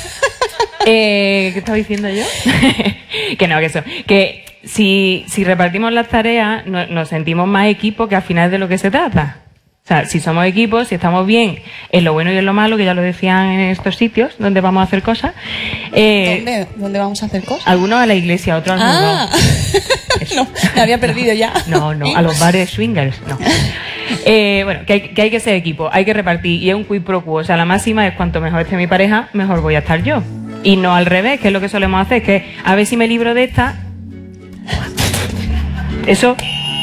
eh, ¿Qué estaba diciendo yo? Que no, que eso. Que si, si repartimos las tareas, no- nos sentimos más equipo, que al final es de lo que se trata. O sea, si somos equipos, si estamos bien en lo bueno y en lo malo, que ya lo decían en estos sitios donde vamos a hacer cosas. Eh, ¿Dónde, ¿Dónde vamos a hacer cosas? Algunos a la iglesia, otros al Ah, no, me había perdido ya. no, no, a los bares swingers, no. Eh, bueno, que hay, que hay que ser equipo, hay que repartir y es un quid pro quo. O sea, la máxima es cuanto mejor esté mi pareja, mejor voy a estar yo. Y no al revés, que es lo que solemos hacer, que a ver si me libro de esta. Eso.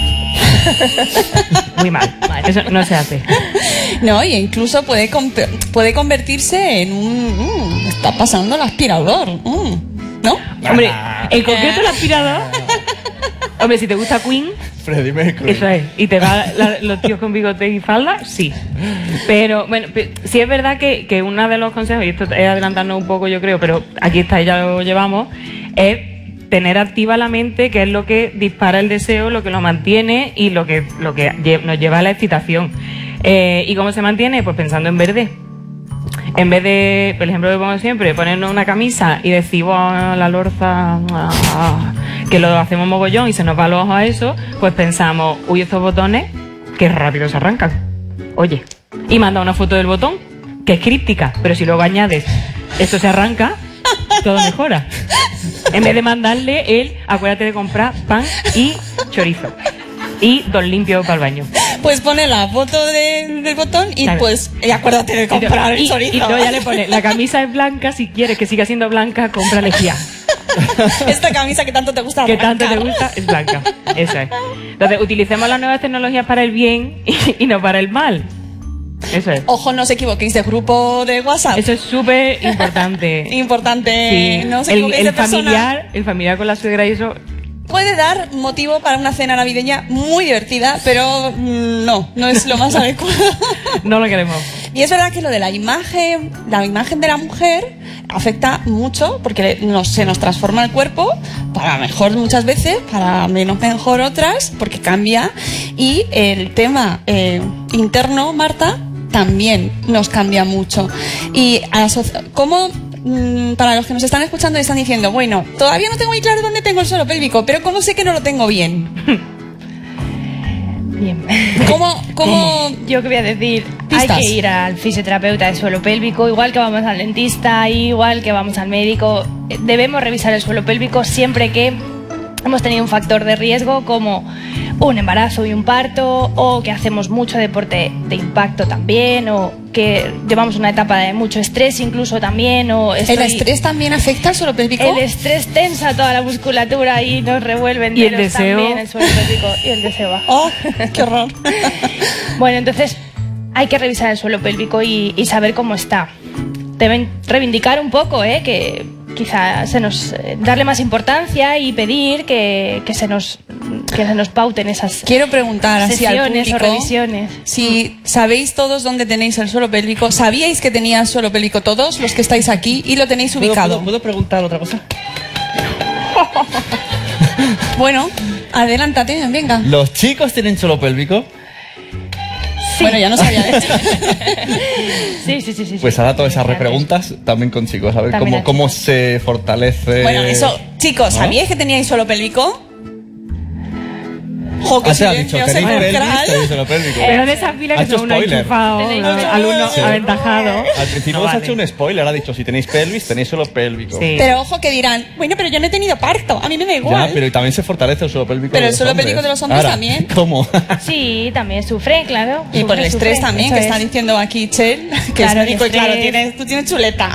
Muy mal. Eso no se hace. No, y incluso puede, comp- puede convertirse en un... mm, está pasando el aspirador. mm, ¿No? Hombre, en concreto el aspirador. Hombre, si te gusta Queen, Freddie Mercury. eso es. Y te va la- los tíos con bigote y falda, sí. Pero, bueno, pe- sí es verdad que, que uno de los consejos, y esto es adelantarnos un poco, yo creo, pero aquí está, ya lo llevamos, es tener activa la mente, que es lo que dispara el deseo, lo que lo mantiene y lo que, lo que lle- nos lleva a la excitación. Eh, ¿Y cómo se mantiene? Pues pensando en verde. En vez de, por ejemplo, que pongo siempre, ponernos una camisa y decir, "Buah, la lorza, ah", que lo hacemos mogollón y se nos va los ojos a eso, pues pensamos, uy, estos botones, que rápido se arrancan. Oye, y manda una foto del botón, que es críptica, pero si luego añades, esto se arranca, todo mejora. En vez de mandarle el, acuérdate de comprar pan y chorizo. Y dos limpios para el baño. Pues pone la foto de- del botón y Claro. pues y acuérdate de comprar el y, chorizo. y luego ya le pone, la camisa es blanca, si quieres que siga siendo blanca, cómprale ya. Esta camisa que tanto te gusta. Que tanto te arrancar. gusta, es blanca. Eso es. Entonces, utilicemos las nuevas tecnologías para el bien y, y no para el mal. Eso es. Ojo, no os equivoquéis de grupo de WhatsApp. Eso es súper importante. Importante. Sí. No os el, equivoquéis el de persona. familiar, el familiar con la suegra y eso. Puede dar motivo para una cena navideña muy divertida, pero mm, no, no es lo más adecuado. No lo queremos. Y es verdad que lo de la imagen, la imagen de la mujer afecta mucho porque nos, se nos transforma el cuerpo para mejor muchas veces, para menos mejor otras, porque cambia. Y el tema eh, interno, Marta, también nos cambia mucho. Y asoci- ¿cómo mmm, para los que nos están escuchando y están diciendo, bueno, todavía no tengo muy claro dónde tengo el suelo pélvico, pero ¿cómo sé que no lo tengo bien? Bien. ¿Cómo, cómo... Yo que voy a decir, Pistas. hay que ir al fisioterapeuta de suelo pélvico, igual que vamos al dentista, igual que vamos al médico. Debemos revisar el suelo pélvico siempre que hemos tenido un factor de riesgo como un embarazo y un parto, o que hacemos mucho deporte de impacto también, o que llevamos una etapa de mucho estrés incluso también. O estoy... ¿El estrés también afecta al suelo pélvico? El estrés tensa toda la musculatura y nos revuelve enteros. ¿Y el deseo? También el suelo pélvico y el deseo bajo. ¡Oh, qué horror! Bueno, entonces hay que revisar el suelo pélvico y, y saber cómo está. Deben reivindicar un poco, ¿eh? Que quizá se nos eh, darle más importancia y pedir que, que se nos que se nos pauten esas Quiero preguntar así al sesiones público, o revisiones. si sabéis todos dónde tenéis el suelo pélvico. ¿Sabíais que tenía el suelo pélvico todos los que estáis aquí y lo tenéis ¿Puedo, ubicado? ¿puedo, ¿Puedo preguntar otra cosa? Bueno, adelántate, venga. ¿Los chicos tienen suelo pélvico? Bueno, ya no sabía de esto. Sí, sí, sí, sí. Pues sí. ahora todas esas Gracias. repreguntas también con chicos, a ver También cómo, a cómo chicos. se fortalece... Bueno, eso, chicos, ¿no? ¿sabíais que teníais suelo pélvico? Jo, qué Ah, te ha dicho, silencio tenéis pelvis, sepulcral. tenéis suelo pélvico. Pero de esa fila Ha que hecho son un spoiler. enchufado, Tenéis ¿no? mucho alumno Sí. aventajado. Al principio No os ha vale. hecho un spoiler, ha dicho, si tenéis pelvis, tenéis suelo pélvico. Sí. Pero ojo que dirán, bueno, pero yo no he tenido parto, a mí me da igual. Ya, pero y también se fortalece el suelo pélvico Pero de el los suelo hombres. pélvico de los hombres Ahora, también. ¿Cómo? Sí, también sufre, claro. Y por el Sufre, estrés sufre, también, eso que está es. diciendo aquí Chel, que Claro, es médico y el claro, estrés. tienes, tú tienes chuleta.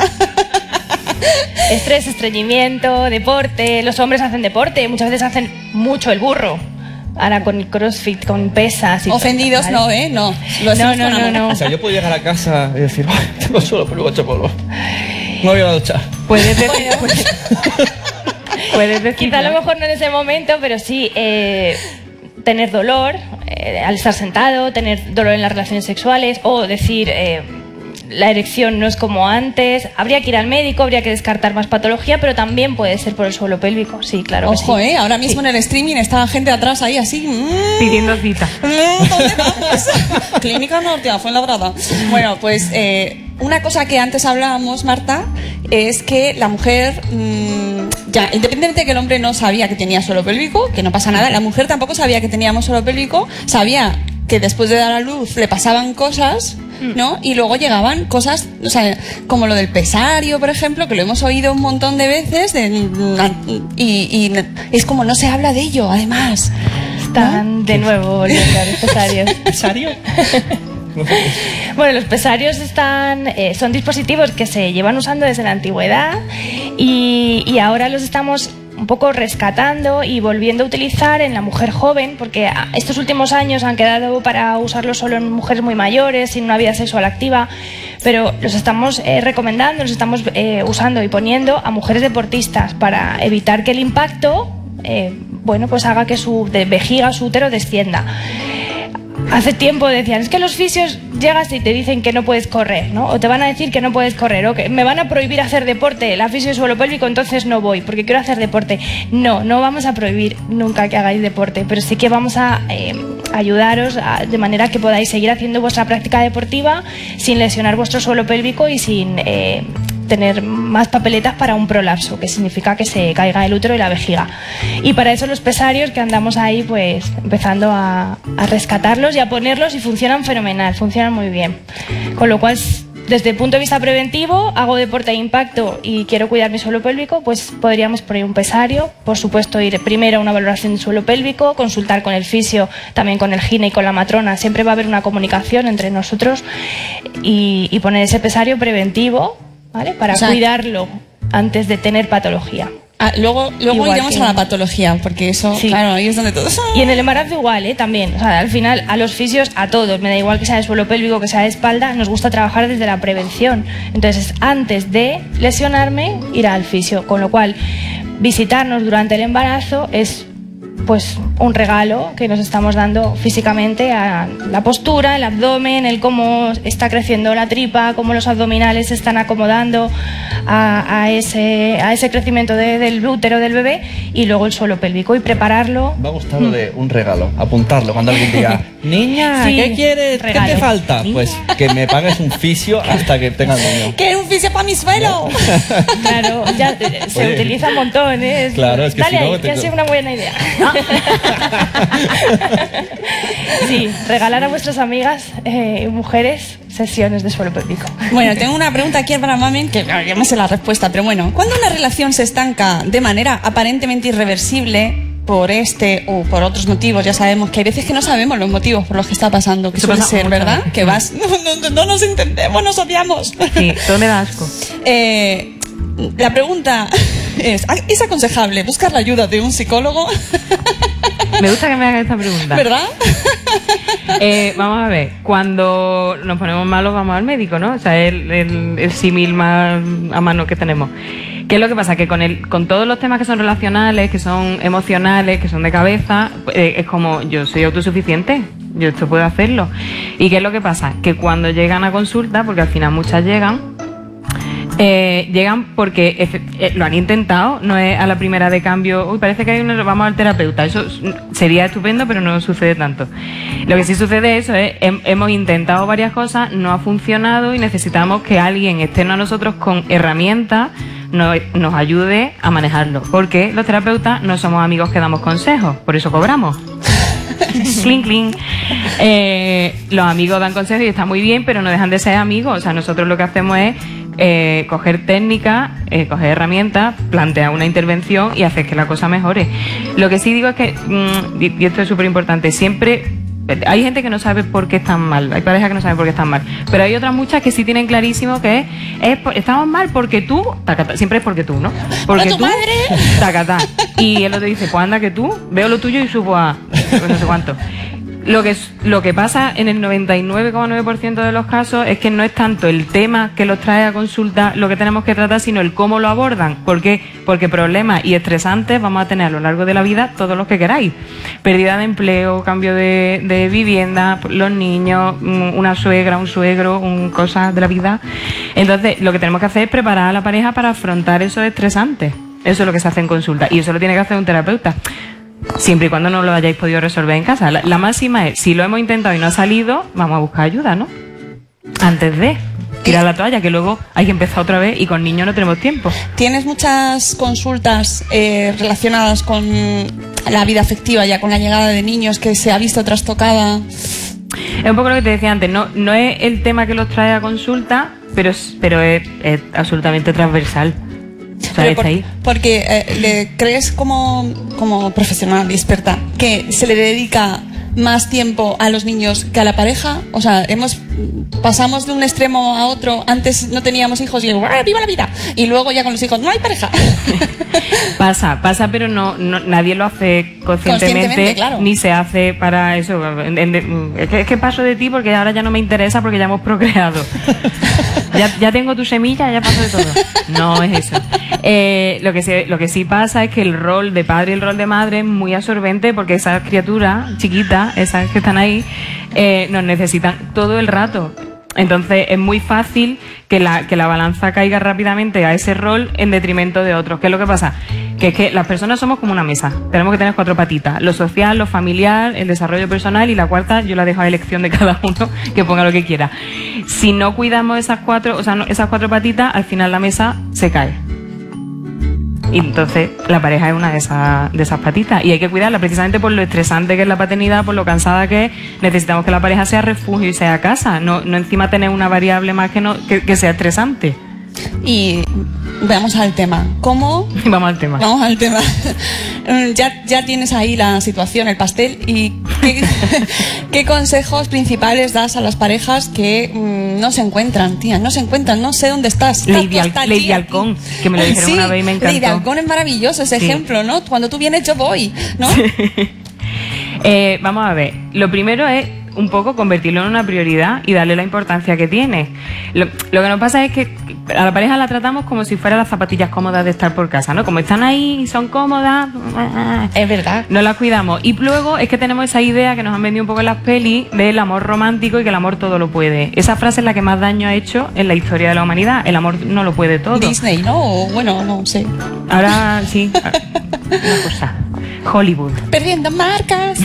Estrés, estreñimiento, deporte. Los hombres hacen deporte, muchas veces hacen mucho el burro. Ahora con crossfit, con pesas y Ofendidos todo, no, ¿vale? ¿eh? No. Lo No, hacemos no, con no, amor. no. O sea, yo puedo llegar a casa y decir, "Ay, tengo suelo pélvico hecho polvo. No voy a duchar". Puedes decir, puedes, puedes decir. Quizá a lo mejor no en ese momento, pero sí eh, tener dolor eh, al estar sentado, tener dolor en las relaciones sexuales, o decir eh, la erección no es como antes. Habría que ir al médico, habría que descartar más patología, pero también puede ser por el suelo pélvico. Sí, claro que Ojo, sí. ¿eh? Ahora mismo Sí. en el streaming está la gente atrás ahí así. mm, Pidiendo cita. mm, ¿Dónde vamos? Clínica Norte, a Fuenlabrada. Bueno, pues eh, una cosa que antes hablábamos, Marta, es que la mujer, mmm, ya, independientemente de que el hombre no sabía que tenía suelo pélvico, que no pasa nada, la mujer tampoco sabía que teníamos suelo pélvico, sabía que después de dar a luz le pasaban cosas, ¿no? Y luego llegaban cosas, o sea, como lo del pesario, por ejemplo, que lo hemos oído un montón de veces, de, y, y es como no se habla de ello, además. Están de nuevo volviendo a los pesarios. ¿Pesario? Bueno, los pesarios están, eh, son dispositivos que se llevan usando desde la antigüedad y, y ahora los estamos un poco rescatando y volviendo a utilizar en la mujer joven, porque a- estos últimos años han quedado para usarlos solo en mujeres muy mayores, sin una vida sexual activa, pero los estamos eh, recomendando, los estamos eh, usando y poniendo a mujeres deportistas para evitar que el impacto eh, bueno, pues haga que su de vejiga, su útero descienda. Hace tiempo decían, es que los fisios llegas y te dicen que no puedes correr, ¿no? O te van a decir que no puedes correr, o que me van a prohibir hacer deporte, la fisio de suelo pélvico, entonces no voy, porque quiero hacer deporte. No, no vamos a prohibir nunca que hagáis deporte, pero sí que vamos a eh, ayudaros a- de manera que podáis seguir haciendo vuestra práctica deportiva sin lesionar vuestro suelo pélvico y sin eh, tener más papeletas para un prolapso, que significa que se caiga el útero y la vejiga. Y para eso los pesarios, que andamos ahí pues empezando a, a rescatarlos y a ponerlos, y funcionan fenomenal, funcionan muy bien. Con lo cual, desde el punto de vista preventivo, hago deporte de impacto y quiero cuidar mi suelo pélvico, pues podríamos poner un pesario. Por supuesto, ir primero a una valoración del suelo pélvico, consultar con el fisio, también con el gine y con la matrona. Siempre va a haber una comunicación entre nosotros, y, y poner ese pesario preventivo, ¿vale? Para O sea, cuidarlo antes de tener patología. Ah, luego luego Igual iremos que- a la patología, porque eso, Sí. claro, ahí es donde todos... Y en el embarazo igual, ¿eh? También. O sea, al final, a los fisios, a todos, me da igual que sea de suelo pélvico, que sea de espalda, nos gusta trabajar desde la prevención. Entonces, antes de lesionarme, ir al fisio. Con lo cual, visitarnos durante el embarazo es pues un regalo que nos estamos dando físicamente a la postura, el abdomen, el cómo está creciendo la tripa, cómo los abdominales se están acomodando a, a, ese, a ese crecimiento de, del útero del bebé, y luego el suelo pélvico, y prepararlo. Me ha gustado lo de un regalo, apuntarlo cuando alguien diga, niña, Sí, ¿qué quieres? regalo. ¿Qué te falta? Niña. Pues que me pagues un fisio hasta que tenga el niño. ¡Quiero un fisio para mi suelo! Claro, ya eh, se Oye. utiliza un montón, ¿eh? Es- Claro, es que Dale si no, ahí, te- que ha sido una buena idea. Sí, regalar a vuestras amigas eh, mujeres sesiones de suelo pélvico. Bueno, tengo una pregunta aquí para Mamen, que claro, yo me sé la respuesta, pero bueno, ¿cuándo una relación se estanca de manera aparentemente irreversible por este o por otros motivos? Ya sabemos que hay veces que no sabemos los motivos por los que está pasando, que Eso suele pasa ser, muchas ¿verdad? veces. Que vas, no, no- no nos entendemos, nos odiamos. Sí, todo me da asco. Eh, la pregunta es, ¿es aconsejable buscar la ayuda de un psicólogo? Me gusta que me hagas esta pregunta. ¿Verdad? Eh, vamos a ver, cuando nos ponemos malos vamos al médico, ¿no? O sea, es el, el, el símil más a mano que tenemos. ¿Qué es lo que pasa? Que con, el, con todos los temas que son relacionales, que son emocionales, que son de cabeza, eh, es como, yo soy autosuficiente, yo esto puedo hacerlo. ¿Y qué es lo que pasa? Que cuando llegan a consulta, porque al final muchas llegan, Eh, llegan porque efe- eh, lo han intentado, no es a la primera de cambio, uy, parece que hay uno, vamos al terapeuta, eso s- sería estupendo, pero no sucede tanto. Lo que sí sucede eso es, hem- hemos intentado varias cosas, no ha funcionado y necesitamos que alguien externo a nosotros con herramientas nos, nos ayude a manejarlo, porque los terapeutas no somos amigos que damos consejos, por eso cobramos. Cling, cling. Eh, los amigos dan consejos y está muy bien, pero no dejan de ser amigos. O sea, nosotros lo que hacemos es eh, coger técnicas, eh, coger herramientas, plantear una intervención y hacer que la cosa mejore. Lo que sí digo es que, mm, y y esto es súper importante, siempre hay gente que no sabe por qué están mal, hay parejas que no saben por qué están mal, pero hay otras muchas que sí tienen clarísimo que es, es por- estamos mal porque tú, tacata, siempre es porque tú, ¿no? Porque tu tú, madre. tacatá. Y el otro dice, pues anda que tú, veo lo tuyo y subo a pues no sé cuánto. Lo que, es- lo que pasa en el noventa y nueve coma nueve por ciento de los casos es que no es tanto el tema que los trae a consulta lo que tenemos que tratar, sino el cómo lo abordan. ¿Por qué? Porque problemas y estresantes vamos a tener a lo largo de la vida todos los que queráis. Pérdida de empleo, cambio de, de vivienda, los niños, mm, una suegra, un suegro, un, cosas de la vida. Entonces, lo que tenemos que hacer es preparar a la pareja para afrontar esos estresantes. Eso es lo que se hace en consulta y eso lo tiene que hacer un terapeuta. Siempre y cuando no lo hayáis podido resolver en casa. La, la máxima es, si lo hemos intentado y no ha salido, vamos a buscar ayuda, ¿no? Antes de tirar la toalla, que luego hay que empezar otra vez y con niños no tenemos tiempo. ¿Tienes muchas consultas eh, relacionadas con la vida afectiva, ya con la llegada de niños que se ha visto trastocada? Es un poco lo que te decía antes, no, no es el tema que los trae a consulta, pero es, pero es, es absolutamente transversal. O sea, Pero está por- ahí. porque eh, le crees como, como profesional y experta que se le dedica más tiempo a los niños que a la pareja. O sea, hemos pasamos de un extremo a otro. Antes no teníamos hijos y ¡ah, viva la vida! Y luego ya con los hijos no hay pareja. Pasa, pasa, pero no, no nadie lo hace conscientemente, Conscientemente, claro. ni se hace para eso. En- en- Es que, es que paso de ti porque ahora ya no me interesa porque ya hemos procreado. ya, ya tengo tu semilla, ya paso de todo. No es eso. Eh, lo, que se- lo que sí pasa es que el rol de padre y el rol de madre es muy absorbente porque esas criaturas chiquitas, esas que están ahí, eh, nos necesitan todo el rato. Entonces es muy fácil que la, que la balanza caiga rápidamente a ese rol en detrimento de otros. ¿Qué es lo que pasa? Que es que las personas somos como una mesa. Tenemos que tener cuatro patitas. Lo social, lo familiar, el desarrollo personal y la cuarta yo la dejo a elección de cada uno que ponga lo que quiera. Si no cuidamos esas cuatro, o sea, no- esas cuatro patitas, al final la mesa se cae. Y entonces la pareja es una de esas, de esas patitas y hay que cuidarla precisamente por lo estresante que es la paternidad, por lo cansada que es. Necesitamos que la pareja sea refugio y sea casa, no, no encima tener una variable más que, no, que, que sea estresante. Y veamos al tema. ¿Cómo? Vamos al tema. Vamos al tema. Mm, ya, ya tienes ahí la situación, el pastel. ¿Y qué, qué consejos principales das a las parejas que mm, no se encuentran, tía? No se encuentran, no sé dónde estás. Estás Lady, Al- puesta Lady allí, Halcón, aquí. que me lo dijeron Sí, una vez y me encantó. Lady Halcón es maravilloso ese Sí. ejemplo, ¿no? Cuando tú vienes yo voy, ¿no? Eh, vamos a ver, lo primero es un poco convertirlo en una prioridad y darle la importancia que tiene. Lo, lo que nos pasa es que a la pareja la tratamos como si fueran las zapatillas cómodas de estar por casa, ¿no? Como están ahí y son cómodas, Es verdad. no las cuidamos. Y luego es que tenemos esa idea que nos han vendido un poco en las pelis del amor romántico y que el amor todo lo puede. Esa frase es la que más daño ha hecho en la historia de la humanidad. El amor no lo puede todo. Disney, ¿no? O, bueno, no sé. Ahora sí, una cosa. Hollywood. Perdiendo marcas.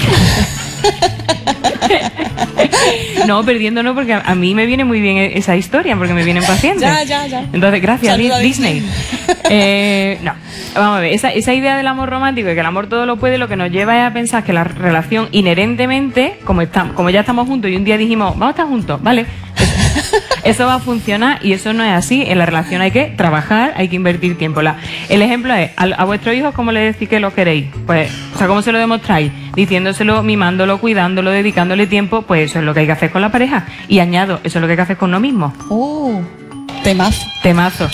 No, perdiendo no, porque a, a mí me viene muy bien esa historia, porque me vienen pacientes. Ya, ya, ya. Entonces, gracias, Saluda a Disney. Disney. Eh, no, vamos a ver, esa, esa idea del amor romántico y que el amor todo lo puede, lo que nos lleva es a pensar que la relación inherentemente, como, estamos, como ya estamos juntos y un día dijimos, vamos a estar juntos, ¿vale? Eso va a funcionar y eso no es así. En la relación hay que trabajar, hay que invertir tiempo. La, el ejemplo es, a, a vuestros hijos, ¿cómo le decís que los queréis? Pues, o sea, ¿cómo se lo demostráis? Diciéndoselo, mimándolo, cuidándolo, dedicándole tiempo. Pues eso es lo que hay que hacer con la pareja. Y añado, eso es lo que hay que hacer con uno mismo. Uh, temazo. Temazo.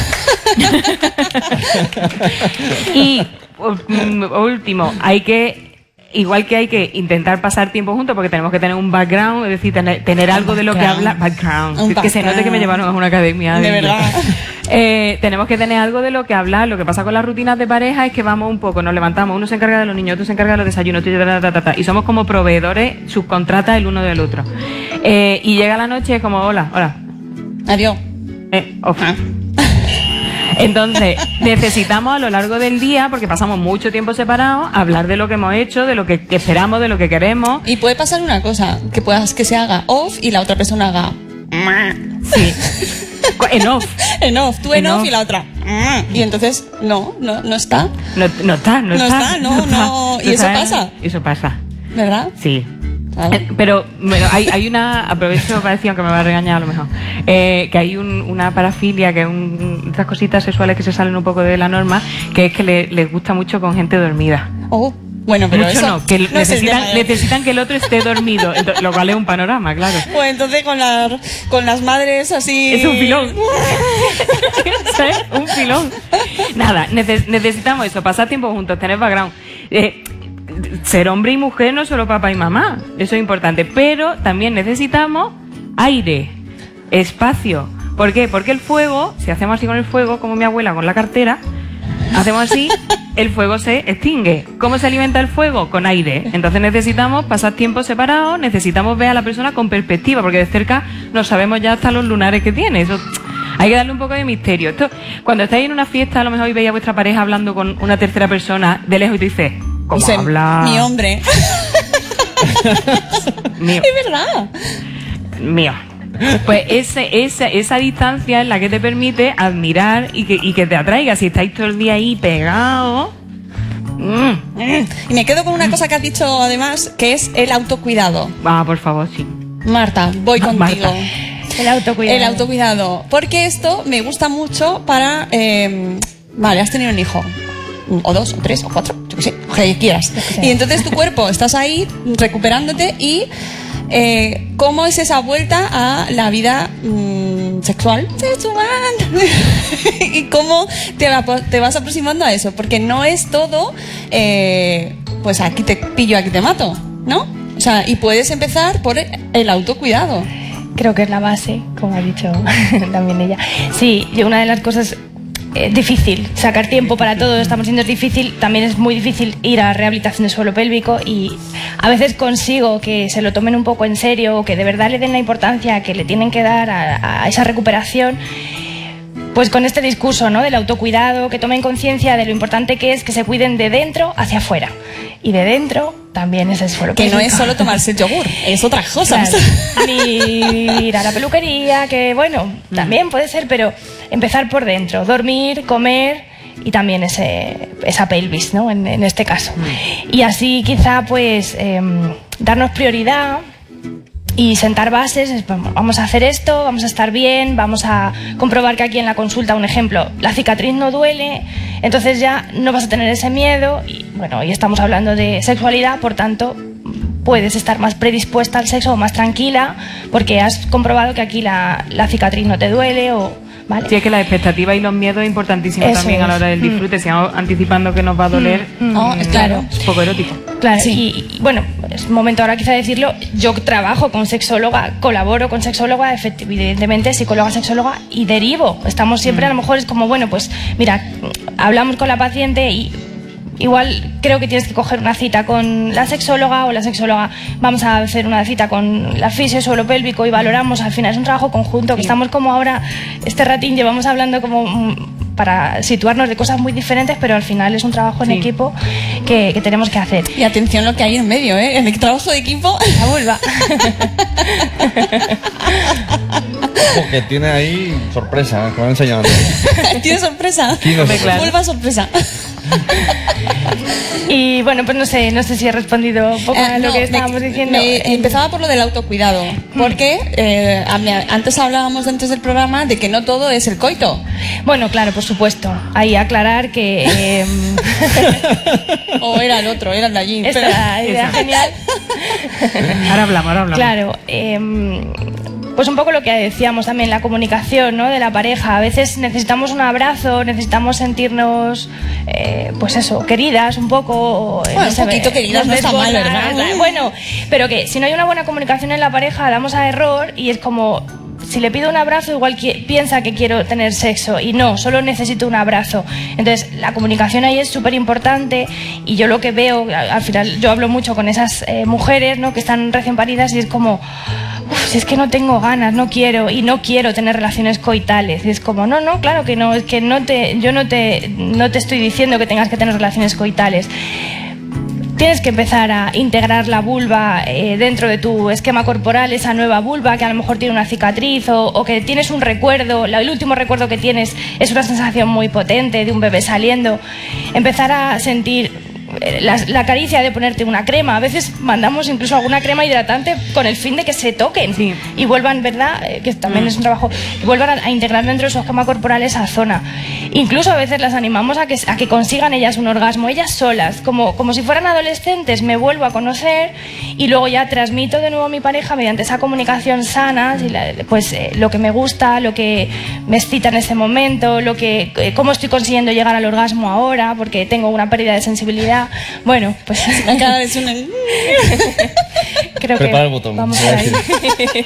Y um, último, hay que... Igual que hay que intentar pasar tiempo juntos porque tenemos que tener un background, es decir, tener, tener algo de lo que habla. Background. Un Que se note que me llevaron a una academia. De verdad. Eh, tenemos que tener algo de lo que hablar. Lo que pasa con las rutinas de pareja es que vamos un poco, nos levantamos, uno se encarga de los niños, otro se encarga de los desayunos, otro, ta, ta, ta, ta, y somos como proveedores, subcontratas el uno del otro. Eh, y llega la noche y es como, hola, hola. Adiós. Eh, off. Entonces, necesitamos a lo largo del día, porque pasamos mucho tiempo separados, hablar de lo que hemos hecho, de lo que, que esperamos, de lo que queremos. Y puede pasar una cosa, que puedas que se haga off y la otra persona haga Sí. En off. en off, tú en, En off, off. y la otra y entonces no, no, no está, No, no está, no, No está, no, no, y eso está. pasa. Eso pasa, ¿verdad? sí. Claro. Eh, Pero bueno, hay, hay una, aprovecho para decir, aunque me va a regañar a lo mejor, eh, que hay un, una parafilia, que es un, estas cositas sexuales que se salen un poco de la norma, que es que le, les gusta mucho con gente dormida. Oh, bueno, pero Mucho eso no, que no es el necesitan, tema, ¿eh? necesitan que el otro esté dormido, entonces, lo cual es un panorama, claro. Pues entonces con, la, con las madres así... Es un filón. ¿Sabes? Un filón. Nada, neces- necesitamos eso, pasar tiempo juntos, tener background. Eh, ser hombre y mujer no solo papá y mamá, eso es importante, pero también necesitamos aire, espacio. ¿Por qué? Porque el fuego, si hacemos así con el fuego, como mi abuela con la cartera, hacemos así, el fuego se extingue. ¿Cómo se alimenta el fuego? Con aire. Entonces necesitamos pasar tiempo separados, necesitamos ver a la persona con perspectiva, porque de cerca no sabemos ya hasta los lunares que tiene. Eso hay que darle un poco de misterio. Esto, cuando estáis en una fiesta, a lo mejor veis a vuestra pareja hablando con una tercera persona de lejos y tú dices, ¿cómo Dice, habla? mi hombre. Mío. Es verdad. Mío. Pues ese, esa, esa distancia es la que te permite admirar y que, y que te atraiga. Si estáis todo el día ahí pegados. Mm. Y me quedo con una cosa que has dicho además, que es el autocuidado. Ah, por favor, sí. Marta, voy Ma- contigo. Marta. El autocuidado. El autocuidado. Porque esto me gusta mucho para... eh, vale, has tenido un hijo. O dos, o tres, o cuatro, yo qué sé, lo que quieras. Y entonces tu cuerpo, estás ahí recuperándote y... Eh, ¿Cómo es esa vuelta a la vida mmm, sexual? Sexual. ¿Y cómo te, va, te vas aproximando a eso? Porque no es todo, eh, pues aquí te pillo, aquí te mato, ¿no? O sea, y puedes empezar por el autocuidado. Creo que es la base, como ha dicho también ella. Sí, y una de las cosas eh, difícil, sacar tiempo para todo, estamos diciendo es difícil, también es muy difícil ir a rehabilitación de suelo pélvico y a veces consigo que se lo tomen un poco en serio o que de verdad le den la importancia que le tienen que dar a, a esa recuperación. Pues con este discurso, ¿no?, del autocuidado, que tomen conciencia de lo importante que es que se cuiden de dentro hacia afuera. Y de dentro también es el suelo Que pélvico. no es solo tomarse el yogur, es otras cosas. Claro. Ni ir a la peluquería, que bueno, también puede ser, pero empezar por dentro. Dormir, comer y también ese, esa pelvis, ¿no?, en, en este caso. Y así quizá pues eh, darnos prioridad y sentar bases, es, vamos a hacer esto, vamos a estar bien, vamos a comprobar que aquí en la consulta, un ejemplo, la cicatriz no duele, entonces ya no vas a tener ese miedo y bueno, y estamos hablando de sexualidad, por tanto puedes estar más predispuesta al sexo o más tranquila porque has comprobado que aquí la, la cicatriz no te duele o ¿vale? Sí, es que la expectativa y los miedos es importantísimo Eso también es. a la hora del disfrute. Si vamos anticipando que nos va a doler, Mm, mm, Oh, mm, claro. es un poco erótico. Claro, y, y, bueno, es momento ahora quizá decirlo, yo trabajo con sexóloga, colaboro con sexóloga, efecti- evidentemente psicóloga, sexóloga, y derivo. Estamos siempre, a lo mejor es como, bueno, pues mira, hablamos con la paciente y igual creo que tienes que coger una cita con la sexóloga o la sexóloga, vamos a hacer una cita con la fisio, suelo pélvico y valoramos, al final es un trabajo conjunto, que estamos como ahora, este ratín llevamos hablando como mm, para situarnos de cosas muy diferentes, pero al final es un trabajo en Sí. equipo que, que tenemos que hacer. Y atención lo que hay en medio, ¿eh? En el trabajo de equipo. La vulva. Porque tiene ahí sorpresa, ¿eh? Que me han enseñado. ¿Tienes sorpresa? Tiene Hombre, claro. Vuelva sorpresa. Y bueno, pues no sé, no sé si he respondido un poco Eh, a lo no, que me- estábamos diciendo. me- Eh, empezaba por lo del autocuidado, porque eh, a mí- antes hablábamos antes del programa de que no todo es el coito. Bueno, claro, por supuesto. Ahí aclarar que eh, O era el otro, era el de allí. esta pero- idea Esa. genial. Ahora hablamos, ahora hablamos. Claro, eh, pues un poco lo que decíamos también, la comunicación, ¿no? De la pareja. A veces necesitamos un abrazo, necesitamos sentirnos, eh, pues eso, queridas un poco. o, eh, Bueno, no sé, un poquito queridas no está mal, desbordadas, ¿verdad? Bueno, pero que si no hay una buena comunicación en la pareja, damos a error y es como, si le pido un abrazo, igual qui- piensa que quiero tener sexo y no, solo necesito un abrazo. Entonces, la comunicación ahí es súper importante y yo lo que veo, al al final, yo hablo mucho con esas eh, mujeres, ¿no? Que están recién paridas y es como, uff, si es que no tengo ganas, no quiero y no quiero tener relaciones coitales. Y es como, no, no, claro que no, es que no te, yo no te, no te estoy diciendo que tengas que tener relaciones coitales. Tienes que empezar a integrar la vulva eh, dentro de tu esquema corporal, esa nueva vulva que a lo mejor tiene una cicatriz o, o que tienes un recuerdo, la- el último recuerdo que tienes es una sensación muy potente de un bebé saliendo. Empezar a sentir eh, la, la caricia de ponerte una crema. A veces mandamos incluso alguna crema hidratante con el fin de que se toquen Sí. y vuelvan, ¿verdad? Eh, que también es un trabajo, que vuelvan a, a integrar dentro de su esquema corporal esa zona. Incluso a veces las animamos a que, a que consigan ellas un orgasmo, ellas solas, como, como si fueran adolescentes, me vuelvo a conocer y luego ya transmito de nuevo a mi pareja mediante esa comunicación sana, si la- pues eh, lo que me gusta, lo que me excita en ese momento, lo que, eh, cómo estoy consiguiendo llegar al orgasmo ahora, porque tengo una pérdida de sensibilidad. Bueno, pues Cada vez una- creo Prepara que el botón. vamos voy a por ahí. decir.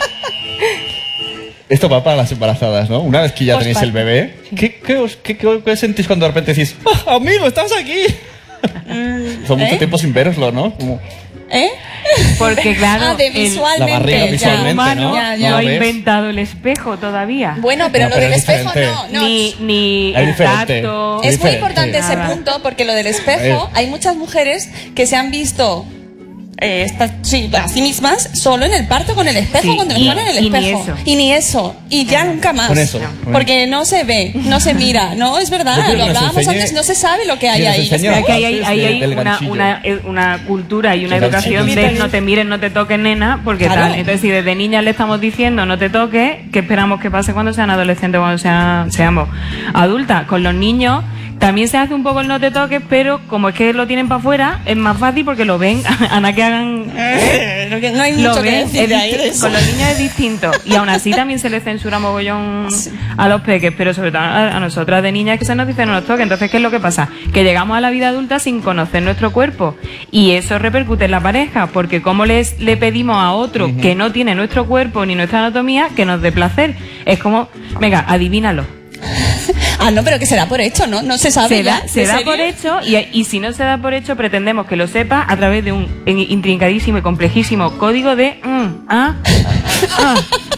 Esto va para las embarazadas, ¿no? Una vez que ya tenéis el Postparto. bebé, ¿qué, qué, os- qué- qué- qué sentís cuando de repente decís, "Ah, amigo, estás aquí"? Son mucho ¿eh? tiempo sin veroslo, ¿no? Como- ¿Eh? Porque claro, Ah, de el- visualmente. La barriga ya. el visualmente, humano ¿no? Ya, ya. no ha Lo ves. inventado el espejo todavía. Bueno, pero No, lo pero del es espejo diferente. no, no. ni ni Es el diferente. tacto. Es Es muy diferente. importante ese Nada. punto porque lo del espejo, A ver. hay muchas mujeres que se han visto eh, estas- sí, a sí mismas solo en el parto con el espejo, Sí, cuando y- le ponen el y ni espejo. eso. Y ni eso. Y ya nunca más. Con eso, con Porque no se ve, no se mira. No, es verdad, Yo quiero lo que nos hablábamos enseñe- antes, no se sabe lo que hay que nos ahí. enseñe O sea, que ahí hay, Antes ahí de- hay del una, ganchillo. una, eh, una cultura y una El educación ganchillo. de no te mires, no te toques, nena, porque Claro. tal. Entonces, si desde niñas le estamos diciendo no te toques, ¿qué esperamos que pase cuando sean adolescentes o cuando sean, seamos adultas? Con los niños también se hace un poco el no te toques, pero como es que lo tienen para afuera, es más fácil porque lo ven. Ana, que hagan... Eh, no que- no hay Lo mucho que ven, decir es de ahí de disti- eso. con los niños es distinto y aún así también se les censura mogollón a los peques, pero sobre todo a, a nosotras de niñas que se nos dice no nos toque. Entonces, ¿qué es lo que pasa? Que llegamos a la vida adulta sin conocer nuestro cuerpo y eso repercute en la pareja, porque como les le pedimos a otro que no tiene nuestro cuerpo ni nuestra anatomía que nos dé placer. Es como, venga, adivínalo. Ah, no, pero que se da por hecho, ¿no? No se sabe Se ya. da, se ¿En da serio? por hecho y, y si no se da por hecho pretendemos que lo sepa a través de un intrincadísimo y complejísimo código de mm, ah, ah.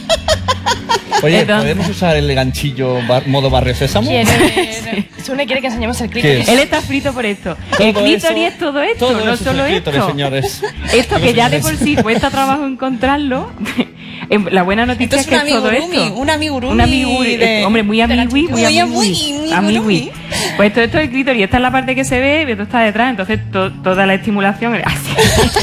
Oye, Entonces- ¿podemos usar el ganchillo bar- modo barrio sésamo? Quiere, Sune quiere que enseñemos el ¿Qué clítoris. es? Él está frito por esto. Todo El clítoris eso- es todo esto, todo no eso es solo el clítoris, esto. señores. Esto que ya de Señores. por sí cuesta trabajo encontrarlo. em, La buena noticia Entonces, es que un es todo amigurumi, esto. un amigurumi Un amigurumi, de- eh, hombre, muy amigui, muy Muy amigui. amigui, amigui. amigurumi. Pues todo esto es el clítoris, y esta es la parte que se ve y esto está detrás, entonces to- toda la estimulación es así.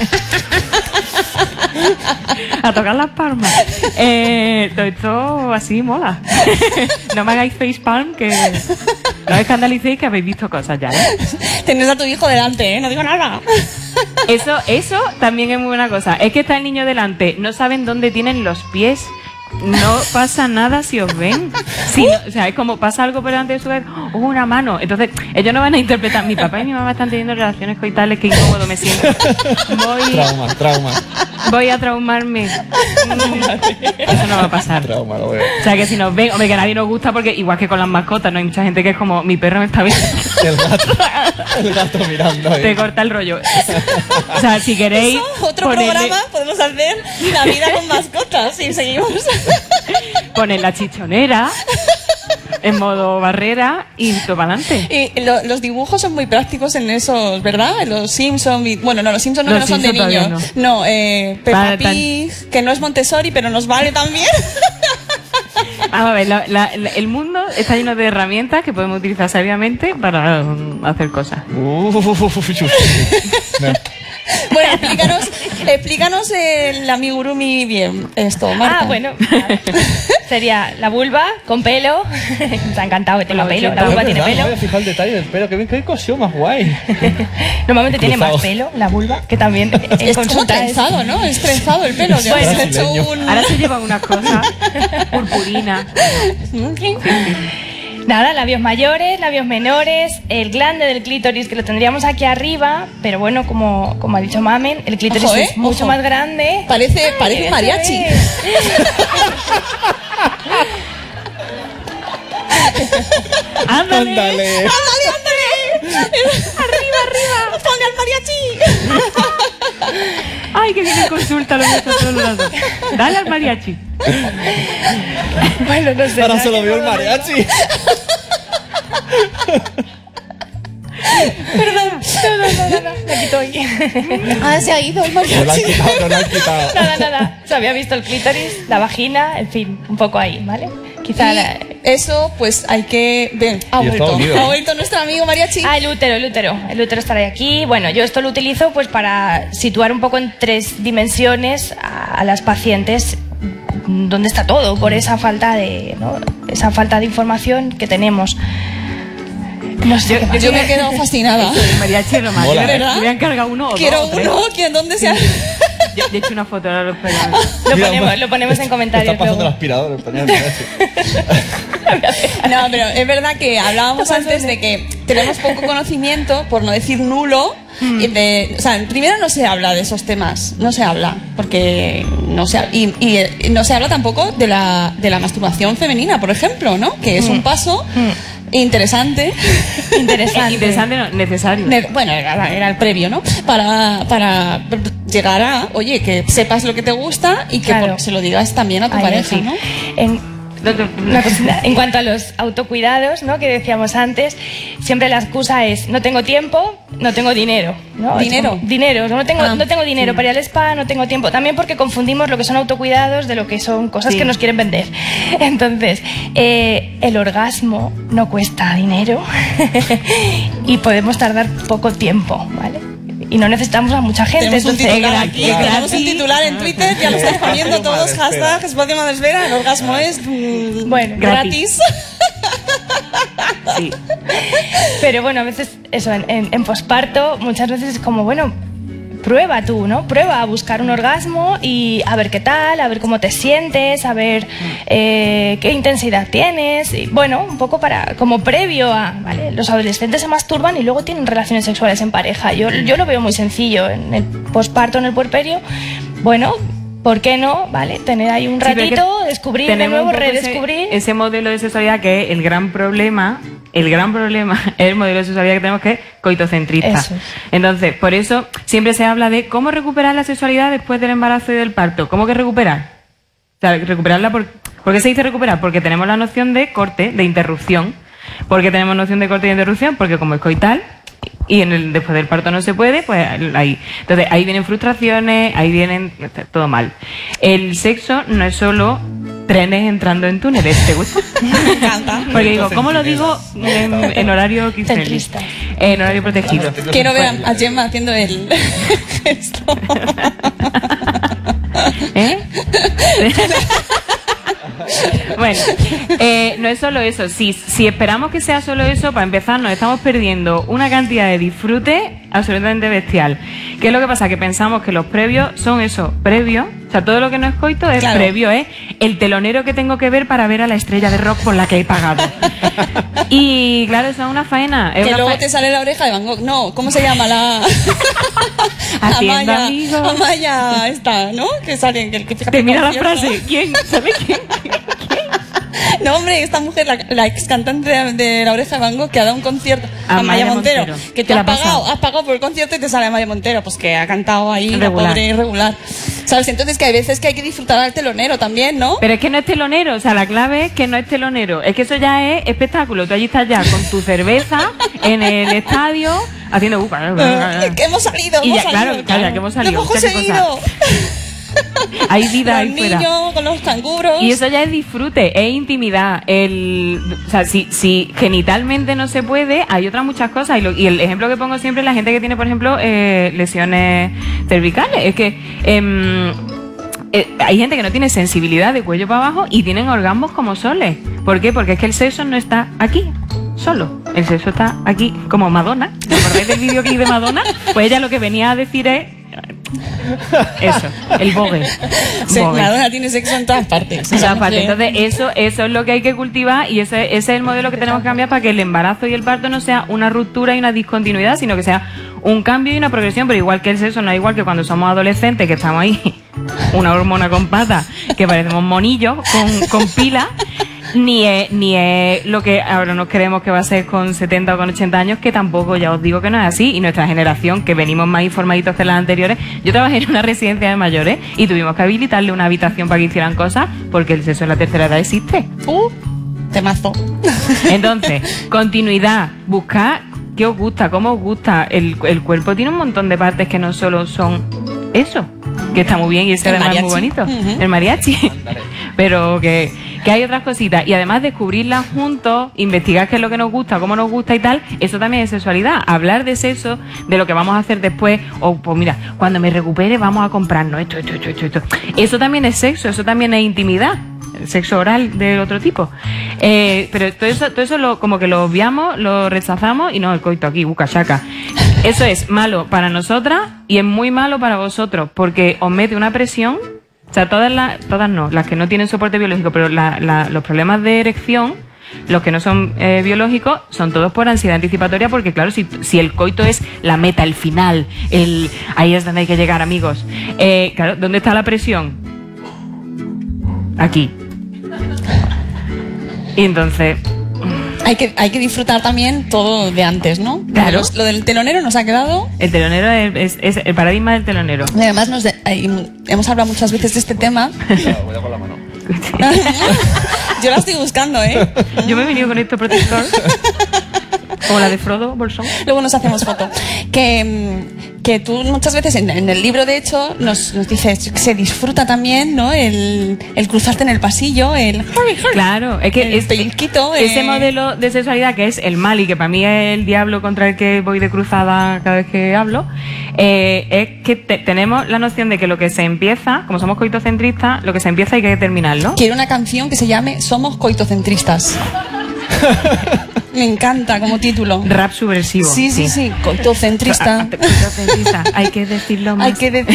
A tocar las palmas. Eh, todo esto así mola. No me hagáis facepalm, que no os escandalicéis, que habéis visto cosas ya, ¿eh? Tenés a tu hijo delante, ¿eh? No digo nada. Eso, eso también es muy buena cosa. Es que está el niño delante, no saben dónde tienen los pies. no pasa nada si os ven. Si no, o sea, es como pasa algo por delante de su vez, oh, una mano. Entonces, ellos no van a interpretar. Mi papá y mi mamá están teniendo relaciones coitales, que incómodo me siento. Voy, Trauma, trauma. voy a traumarme. Eso no va a pasar. Trauma, lo veo. O sea, que si nos ven, hombre, que a nadie nos gusta, porque igual que con las mascotas, no hay mucha gente que es como, mi perro me está viendo. El gato, el gato mirando ahí. Te corta el rollo. O sea, si queréis. Eso, otro ponerle- programa podemos hacer la vida con mascotas y seguimos. Poner la chichonera en modo barrera y todo para adelante. Y lo- los dibujos son muy prácticos en esos, ¿verdad? En los Simpsons. y- Bueno, no, los Simpsons no, Los que no son de Simpson todavía niños. No, eh, Peppa Vale, tan- Pig, que no es Montessori, pero nos vale también. Vamos a ver, la- la- la- el mundo está lleno de herramientas que podemos utilizar sabiamente para um, hacer cosas. Uh, no. Bueno, explícanos, explícanos el amigurumi bien, esto, Marta. Ah, bueno. nada. Sería la vulva con pelo. Me ha encantado que tenga Con la pelo. ochenta. La Es vulva tiene verdad, pelo. me voy a fijar el detalle del pelo. Que bien, qué cosión más guay. Normalmente tiene más Cruzado. pelo, la vulva, que también en Es como consulta es- trenzado, ¿no? Es trenzado el pelo. que Bueno. has hecho Brasileño. un... Ahora se llevan unas cosas purpurina. Nada, labios mayores, labios menores, el glande del clítoris que lo tendríamos aquí arriba, pero bueno, como, como ha dicho Mamen, el clítoris Ojo, ¿eh? es mucho Ojo. más grande. Parece, parece Eso mariachi. es. ¡Ándale! Ándale. ¡Ándale, ándale! ¡Arriba, arriba! ¡Ponle al mariachi! ¡Ay, que viene consulta lo nuestro todos los rato! ¡Dale al mariachi! Bueno, no sé. Ahora nada solo que veo el puedo- mariachi. Perdón, no, no, no, no, no, me quito hoy. Ah, se ha ido el No lo han mariachi. quitado, no lo han quitado. Nada, nada. Se había visto el clítoris, la vagina, en fin, un poco ahí, ¿vale? Quizá la... Y eso, pues hay que... Ven, ha Y está vuelto. unido. Ha vuelto nuestro amigo mariachi. Ah, el útero, el útero. El útero estará aquí. Bueno, yo esto lo utilizo pues para situar un poco en tres dimensiones a, a las pacientes dónde está todo, por esa falta de, ¿no? esa falta de información que tenemos. No sé qué más. Yo me he quedado fascinada. El mariachi es lo más. Mola, Yo ¿verdad? me voy a encargar uno o Quiero dos, o tres. uno, ¿quién, ¿dónde se ha...? Yo, yo he hecho una foto, ahora lo espero. Lo Mira, ponemos, ma- lo ponemos en comentarios Está pasando el luego. aspirador. Está el mariachi. No, pero es verdad que hablábamos antes de que tenemos poco conocimiento, por no decir nulo, y de, o sea, primero no se habla de esos temas, no se habla, porque no se y, y no se habla tampoco de la, de la masturbación femenina, por ejemplo, ¿no? Que es un paso interesante. Interesante. Interesante, no, necesario. Ne- Bueno, era, era el previo, ¿no? Para, para llegar a, oye, que sepas lo que te gusta y que Claro. por- se lo digas también a tu Ay, pareja, sí. ¿no? En, No, no, no. Una cosita. En cuanto a los autocuidados, ¿no? Que decíamos antes, siempre la excusa es no tengo tiempo, no tengo dinero, ¿no? Es ¿Dinero? como, dinero, no tengo, Ah, no tengo dinero para ir al spa, no tengo tiempo. También porque confundimos lo que son autocuidados de lo que son cosas Sí. que nos quieren vender. Entonces, eh, el orgasmo no cuesta dinero y podemos tardar poco tiempo, ¿vale? Y no necesitamos a mucha gente. Tenemos un entonces, titular gratis, aquí, gratis. tenemos un titular en Twitter, ya lo estáis poniendo Espacio todos, Madresfera. hashtag Espacio Madresfera, el orgasmo es mm, Bueno, gratis. Sí. Pero bueno, a veces eso, en, en, en posparto, muchas veces es como, bueno, prueba tú, ¿no? Prueba a buscar un orgasmo y a ver qué tal, a ver cómo te sientes, a ver eh, qué intensidad tienes. Y bueno, un poco para, como previo a, ¿vale? Los adolescentes se masturban y luego tienen relaciones sexuales en pareja. Yo, yo lo veo muy sencillo. En el posparto, en el puerperio, bueno, ¿por qué no? ¿Vale? Tener ahí un Sí, pero es que ratito, descubrir de tenemos nuevo, un poco ese- redescubrir. Ese, modelo de sexualidad que es el gran problema, el gran problema es el modelo de sexualidad que tenemos que es coitocentrista. Eso es. Entonces, por eso siempre se habla de cómo recuperar la sexualidad después del embarazo y del parto. ¿Cómo que recuperar? O sea, recuperarla por... ¿Por qué se dice recuperar? Porque tenemos la noción de corte, de interrupción. ¿Por qué tenemos noción de corte y de interrupción? Porque como es coital y en el, después del parto no se puede, pues ahí. Entonces ahí vienen frustraciones, ahí vienen todo mal. El sexo no es solo trenes entrando en túneles, ¿te gusta? Me encanta. Porque digo, ¿cómo lo digo en, en horario quincenal? Centrista. En horario protegido. Quiero ver a, a Gemma haciendo el gesto. ¿Eh? Bueno, eh, no es solo eso. Si, si esperamos que sea solo eso, para empezar, nos estamos perdiendo una cantidad de disfrute absolutamente bestial. ¿Qué es lo que pasa? Que pensamos que los previos son eso, previos. O sea, todo lo que no es coito es Claro. previo, es el telonero que tengo que ver para ver a la estrella de rock por la que he pagado. Y claro, eso es una faena. Es Que una luego faena. te sale la oreja de Van Gogh. No, ¿cómo se llama la...? Haciendo Amaya, amigos. Amaya esta, ¿no? Que sale... Que, que fíjate Te mira la concierto. frase. ¿Quién? ¿Sabes quién? No, hombre, esta mujer, la, la ex cantante de, de La Oreja de Van Gogh, que ha dado un concierto, Amaya Amaya Montero, Montero. que ¿Qué te le ha ha pasado? pagado, has pagado por el concierto y te sale Amaya Montero, pues que ha cantado ahí, la Regular. pobre irregular. ¿Sabes? Entonces que hay veces que hay que disfrutar al telonero también, ¿no? Pero es que no es telonero, o sea, la clave es que no es telonero. Es que eso ya es espectáculo. Tú allí estás ya con tu cerveza en el estadio haciendo... Uh, Eh, que hemos salido, Y hemos ya, salido. claro, calla, que hemos salido, Lo hemos muchas conseguido. Hay vida Los ahí fuera. niños con los canguros. Y eso ya es disfrute, es intimidad. El, o sea, si, si genitalmente no se puede, hay otras muchas cosas. Y, lo- y el ejemplo que pongo siempre es la gente que tiene, por ejemplo, eh, lesiones cervicales. Es que em, eh, hay gente que no tiene sensibilidad de cuello para abajo y tienen orgasmos como soles. ¿Por qué? Porque es que el sexo no está aquí solo. El sexo está aquí como Madonna. ¿Te acordáis del videoclip de Madonna? Pues ella lo que venía a decir es... Eso, el bogue. Se, Bogue. Madonna tiene sexo en todas partes. En Esa todas partes. mujer. Entonces, eso, eso es lo que hay que cultivar y ese, ese es el modelo que tenemos que cambiar para que el embarazo y el parto no sea una ruptura y una discontinuidad, sino que sea un cambio y una progresión. Pero igual que el sexo, no es igual que cuando somos adolescentes, que estamos ahí, una hormona con patas, que parecemos monillos con, con pila. Ni es, ni es lo que ahora nos creemos que va a ser con setenta o con ochenta años, que tampoco, ya os digo que no es así. Y nuestra generación, que venimos más informaditos que las anteriores, yo trabajé en una residencia de mayores y tuvimos que habilitarle una habitación para que hicieran cosas, porque el sexo en la tercera edad existe. Uh, temazo. Entonces, continuidad, buscar qué os gusta, cómo os gusta. El, el cuerpo tiene un montón de partes que no solo son eso, que está muy bien y es El además muy mariachi. bonito. Ujú. El mariachi. Pero que, que hay otras cositas. Y además descubrirlas juntos, investigar qué es lo que nos gusta, cómo nos gusta y tal, eso también es sexualidad. Hablar de sexo, de lo que vamos a hacer después, o pues mira, cuando me recupere vamos a comprarnos esto, esto, esto, esto, esto. Eso también es sexo, eso también es intimidad. El sexo oral de otro tipo. Eh, pero todo eso, todo eso lo, como que lo obviamos, lo rechazamos y no, el coito aquí, busca chaca. Eso es malo para nosotras y es muy malo para vosotros, porque os mete una presión. O sea, todas las, todas no, las que no tienen soporte biológico, pero la, la, los problemas de erección, los que no son eh, biológicos, son todos por ansiedad anticipatoria, porque claro, si, si el coito es la meta, el final, el ahí es donde hay que llegar, amigos. Eh, claro, ¿dónde está la presión? Aquí. Y entonces... Hay que, hay que disfrutar también todo de antes, ¿no? Claro. Los- lo del telonero nos ha quedado. El telonero es, es, es el paradigma del telonero. Y además nos de- hay- hemos hablado muchas veces de este tema. Cuidado con la mano. Yo la estoy buscando, ¿eh? Yo me he venido con esto protector. Como la de Frodo Bolsón. Luego nos hacemos foto. Que, mm, que tú muchas veces en, en el libro, de hecho, nos, nos dices que se disfruta también, ¿no? El, el cruzarte en el pasillo, el... Claro, es que El es, pellizquito, ese eh. modelo de sexualidad que es el mal y que para mí es el diablo contra el que voy de cruzada cada vez que hablo, eh, es que te- tenemos la noción de que lo que se empieza, como somos coitocentristas, lo que se empieza hay que terminarlo. Quiero una canción que se llame Somos coitocentristas. Me encanta como título. Rap subversivo. Sí, sí, sí, coitocentrista. Ah, coitocentrista, hay que decirlo más. Hay que decir...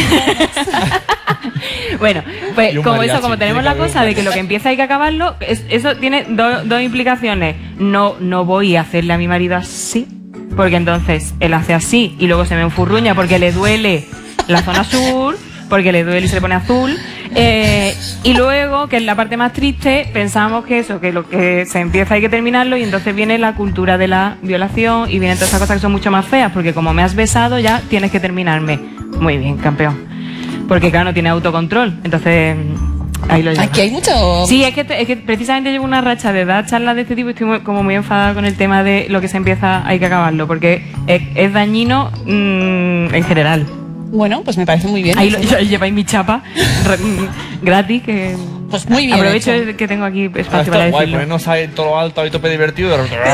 Bueno, pues Y un como mariachi, eso, como tenemos tiene que la haber un cosa de que mariachi. lo que empieza hay que acabarlo, es- eso tiene do- dos implicaciones. No, no voy a hacerle a mi marido así, porque entonces él hace así y luego se me enfurruña porque le duele la zona sur, porque le duele y se le pone azul. Eh, y luego, que es la parte más triste, pensamos que eso, que lo que se empieza hay que terminarlo y entonces viene la cultura de la violación y vienen todas esas cosas que son mucho más feas, porque como me has besado ya tienes que terminarme. Muy bien, campeón. Porque claro, no tiene autocontrol. Entonces, ahí lo llevo. Aquí hay mucho... Sí, es que, es que precisamente llevo una racha de dar charlas de este tipo y estoy muy- como muy enfadada con el tema de lo que se empieza hay que acabarlo, porque es, es dañino mm, en general. Bueno, pues me parece muy bien. Ahí, lo, ahí lleváis mi chapa re- mm, gratis, que Pues muy bien aprovecho hecho. que tengo aquí Ah, espacio está para guay, decirlo. ponernos ahí todo lo alto, ahí tope divertido. de repente-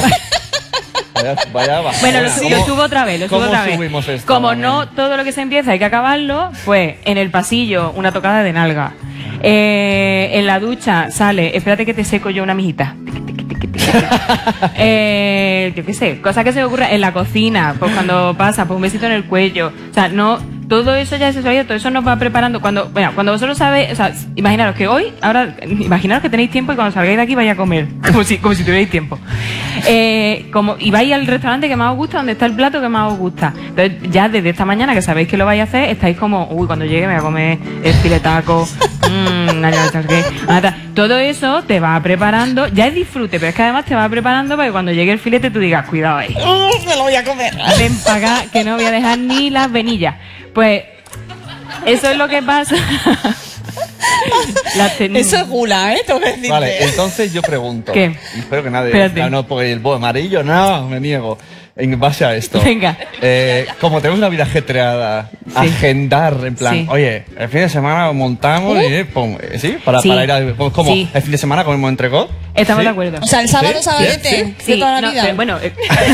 Vaya, vaya bajona. Bueno, lo, ¿Cómo- lo subo otra vez, lo subo cómo otra vez. subimos esto? Como no todo lo que se empieza hay que acabarlo, pues en el pasillo una tocada de nalga. Eh, en la ducha sale, espérate que te seco yo una mijita. Tiqui, tiqui, tiqui, tiqui. eh, yo qué sé, cosas que se me ocurra en la cocina, pues cuando pasa, pues un besito en el cuello. O sea, no... Todo eso ya es sexualidad, todo eso nos va preparando. Cuando, bueno, cuando vosotros sabéis, o sea, imaginaros que hoy, ahora, imaginaros que tenéis tiempo y cuando salgáis de aquí vais a comer, como si, como si tuvierais tiempo. Eh, como, y vais al restaurante que más os gusta, donde está el plato que más os gusta. Entonces, ya desde esta mañana que sabéis que lo vais a hacer, estáis como, uy, cuando llegue me voy a comer el filetaco, mmm, todo eso te va preparando, ya es disfrute, pero es que además te va preparando para que cuando llegue el filete tú digas, cuidado ahí. Uh, me lo voy a comer. Ven para acá, que no voy a dejar ni las venillas. Pues eso es lo que pasa. Eso es gula, ¿eh? Tengo que decirte. Vale, entonces yo pregunto. ¿Qué? Y espero que nadie... Espérate. No, no, porque el bo amarillo, no, me niego. En base a esto. Venga. Eh, como tenemos una vida ajetreada, Sí. agendar, en plan, Sí. oye, el fin de semana montamos Uh. y, eh, pum, eh, ¿sí? Para, Sí. para ir a... pues, como, Sí. el fin de semana comemos entrecot. Estamos ¿Sí? de acuerdo. O sea, el sábado, Sí, sabadete, sí, de toda la no, vida. pero bueno, eh,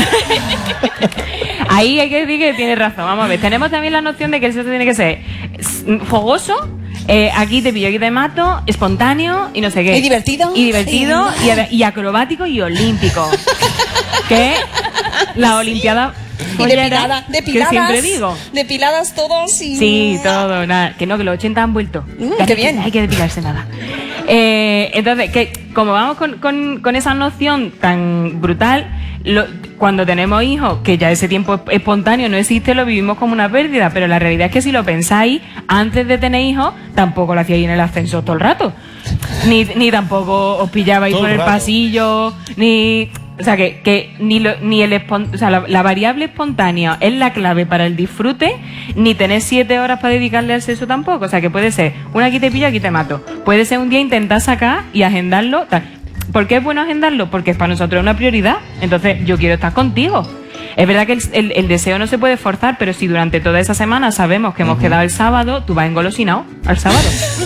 ahí hay que decir que tiene razón. Vamos a ver, tenemos también la noción de que el sexo tiene que ser s- fogoso, eh, aquí te pillo, aquí te mato, espontáneo y no sé qué. Y divertido. Y divertido Sí. y, ade- y acrobático y olímpico. Que la olimpiada Y joyera depilada, que depiladas. siempre digo. Depiladas todos y... Sí, todo, nada. Que no, que los ochenta han vuelto. Mm, Que qué hay que- bien. Hay que depilarse nada. Eh, entonces, que como vamos con, con, con esa noción tan brutal, lo- cuando tenemos hijos, que ya ese tiempo espontáneo no existe, lo vivimos como una pérdida. Pero la realidad es que si lo pensáis, antes de tener hijos, tampoco lo hacíais en el ascensor todo el rato. Ni, ni tampoco os pillabais Todo por el el rato. pasillo, ni... O sea, que, que ni, lo, ni el espon- o sea, la, la variable espontánea es la clave para el disfrute, ni tener siete horas para dedicarle al sexo tampoco. O sea, que puede ser, una aquí te pillo, aquí te mato. Puede ser un día intentar sacar y agendarlo. Tal. ¿Por qué es bueno agendarlo? Porque es para nosotros una prioridad. Entonces, yo quiero estar contigo. Es verdad que el, el- el deseo no se puede forzar, pero si durante toda esa semana sabemos que hemos quedado el sábado, tú vas engolosinado al sábado.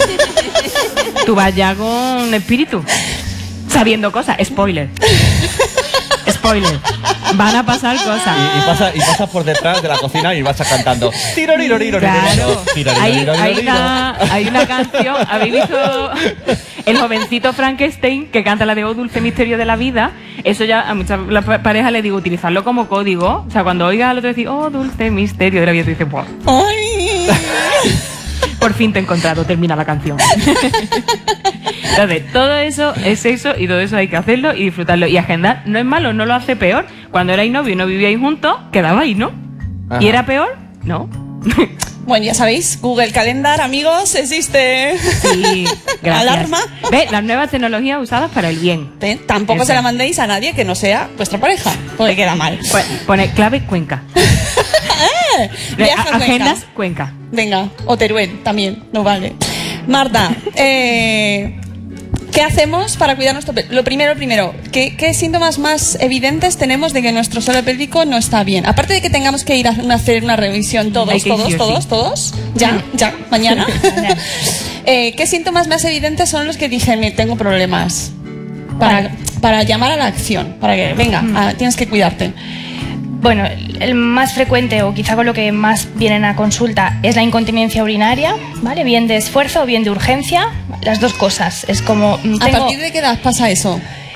Tú vas ya con espíritu, sabiendo cosas. Spoiler. Spoiler. Van a pasar cosas. Y, y, pasa, y pasas por detrás de la cocina y vas cantando. Tiroriroriro, Claro. tiroriroriro, Hay, hay, tiroriroriro. una, hay una canción, ¿habéis visto el jovencito Frankenstein que canta la de Oh dulce misterio de la vida? Eso ya a muchas las pa- parejas les digo, utilizarlo como código. O sea, cuando oigas al otro decir, oh dulce misterio de la vida, tú dices, ¡buah! Ay. Por fin te he encontrado, termina la canción. Entonces, todo eso es sexo y todo eso hay que hacerlo y disfrutarlo. Y agendar no es malo, no lo hace peor. Cuando erais novio y no vivíais juntos, quedabais, ¿no? Ajá. ¿Y era peor? No. Bueno, ya sabéis, Google Calendar, amigos, existe. Sí, gracias. Alarma. Ve, las nuevas tecnologías usadas para el bien. ¿Eh? Tampoco Eso. se la mandéis a nadie que no sea vuestra pareja, porque queda mal. Pues, pone clave Cuenca. Eh, viaja a Cuenca. Agendas Cuenca. Venga, o Teruel también, no vale. Marta, eh, ¿qué hacemos para cuidar nuestro pélvico? Lo primero, primero, ¿qué, ¿qué síntomas más evidentes tenemos de que nuestro suelo pélvico no está bien? Aparte de que tengamos que ir a una- hacer una revisión todos, Hay que ir todos, sí o todos, sí. todos, ya, ya, mañana. Eh, ¿Qué síntomas más evidentes son los que dije, "Me tengo problemas"? Para, Vale. para llamar a la acción, para que, venga, ah, tienes que cuidarte. Bueno, el más frecuente o quizá con lo que más vienen a consulta es la incontinencia urinaria, ¿vale? Bien de esfuerzo o bien de urgencia, las dos cosas. Es como... mm, ¿A tengo- partir de qué edad pasa eso?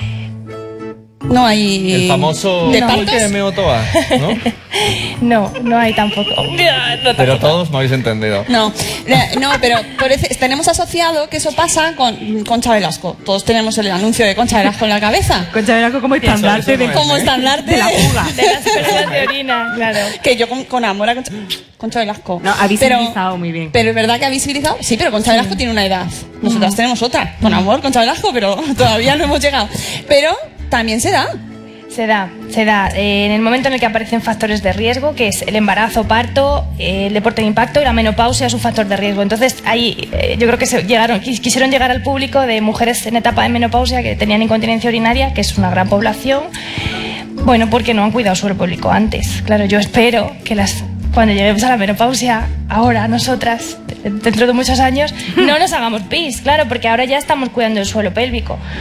No hay... El famoso... ¿De No. ¿Por partos? qué me otoa? ¿No? No, no hay tampoco. Pero todos me habéis entendido. No, eh, no, pero por ese- tenemos asociado que eso pasa con Concha Velasco. Todos tenemos el anuncio de Concha Velasco en la cabeza. Concha Velasco como estandarte eso no de, es, Como ¿eh? estandarte de la fuga. De las personas de orina, claro. Que yo con, con amor a Concha, Concha Velasco. No, ha Pero- visibilizado muy bien. Pero es verdad que ha visibilizado. Sí, pero Concha Velasco tiene una edad. Nosotras tenemos otra. Con amor, Concha Velasco, pero todavía no hemos llegado. Pero también se da. Se da, se da. Eh, en el momento en el que aparecen factores de riesgo, que es el embarazo, parto, eh, el deporte de impacto y la menopausia es un factor de riesgo. Entonces, ahí eh, yo creo que se llegaron, quis- quisieron llegar al público de mujeres en etapa de menopausia que tenían incontinencia urinaria, que es una gran población. Bueno, porque no han cuidado su suelo público antes. Claro, yo espero que las cuando lleguemos a la menopausia, ahora nosotras, dentro de muchos años, no nos hagamos pis, claro, porque ahora ya estamos cuidando el suelo pélvico.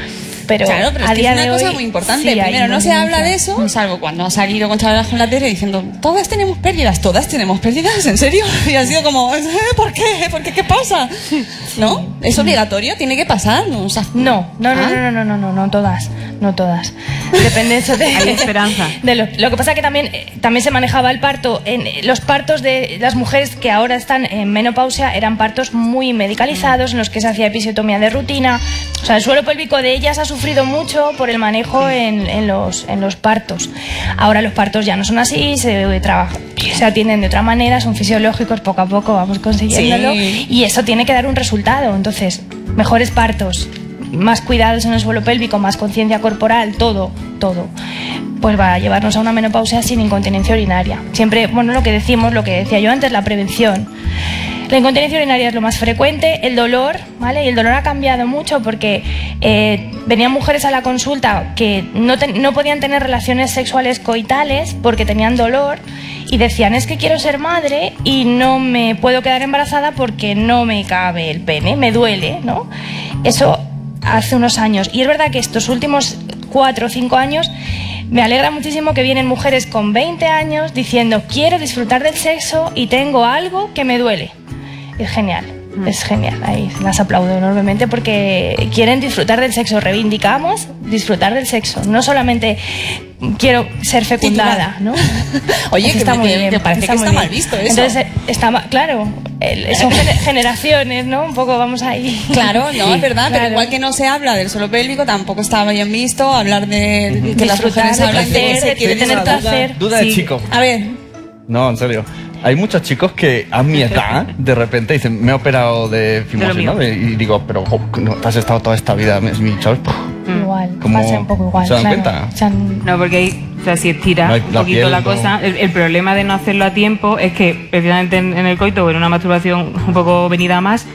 pero, claro, pero a es que día es una de cosa hoy muy importante. sí hay Primero, no se incontinencia. habla de eso, salvo cuando ha salido con Chabela en la tele diciendo, todas tenemos pérdidas, todas tenemos pérdidas, ¿en serio? Y ha sido como, ¿eh? ¿por qué? ¿Por qué? ¿Qué pasa? ¿No? ¿Es obligatorio? ¿Tiene que pasar? No, o sea, No, no, no, ¿Ah? no, no, no, no, no todas, no todas. Depende eso de, Hay esperanza. de lo, lo que pasa que también eh, también se manejaba el parto en eh, los partos de las mujeres que ahora están en menopausia eran partos muy medicalizados en los que se hacía episiotomía de rutina. O sea, el suelo pélvico de ellas ha sufrido mucho por el manejo en, en los en los partos. Ahora los partos ya no son así, se trabaja, se atienden de otra manera, son fisiológicos, poco a poco vamos consiguiéndolo Sí. y eso tiene que dar un resultado. Entonces, mejores partos, más cuidados en el suelo pélvico, más conciencia corporal, todo, todo, pues va a llevarnos a una menopausia sin incontinencia urinaria. Siempre, bueno, lo que decimos, lo que decía yo antes, la prevención. La incontinencia urinaria es lo más frecuente, el dolor, ¿vale? Y el dolor ha cambiado mucho porque eh, venían mujeres a la consulta que no, ten- no podían tener relaciones sexuales coitales porque tenían dolor y decían, es que quiero ser madre y no me puedo quedar embarazada porque no me cabe el pene, me duele, ¿no? Eso hace unos años. Y es verdad que estos últimos cuatro o cinco años me alegra muchísimo que vienen mujeres con veinte años diciendo, quiero disfrutar del sexo y tengo algo que me duele. Es genial, es genial. Ahí las aplaudo enormemente porque quieren disfrutar del sexo. Reivindicamos disfrutar del sexo. No solamente quiero ser fecundada, ¿no? Oye, Eso que está me- muy que- bien. que parece que muy está bien. mal visto eso. Entonces, eh, está ma- claro, el- son gener- generaciones, ¿no? Un poco vamos ahí. Claro, no, Sí, es verdad, pero claro. igual que no se habla del suelo pélvico, tampoco estaba bien visto hablar de, de que las Disfrutar, mujeres de hablan de que placer, se de quieren tener disfrutar. placer. Duda de Sí. chico. A ver, No, en serio. Hay muchos chicos que a mi edad, de repente dicen, me he operado de fimosis, mío. ¿no? Y digo, pero jo, no, te has estado toda esta vida, mi mi chaval. Igual, ¿Cómo pasa un poco igual. se dan claro. cuenta? Se han- No, porque hay, o sea, si estira No hay- un la poquito piel la no- cosa, el, el problema de no hacerlo a tiempo es que precisamente en, en el coito o en una masturbación un poco venida a más,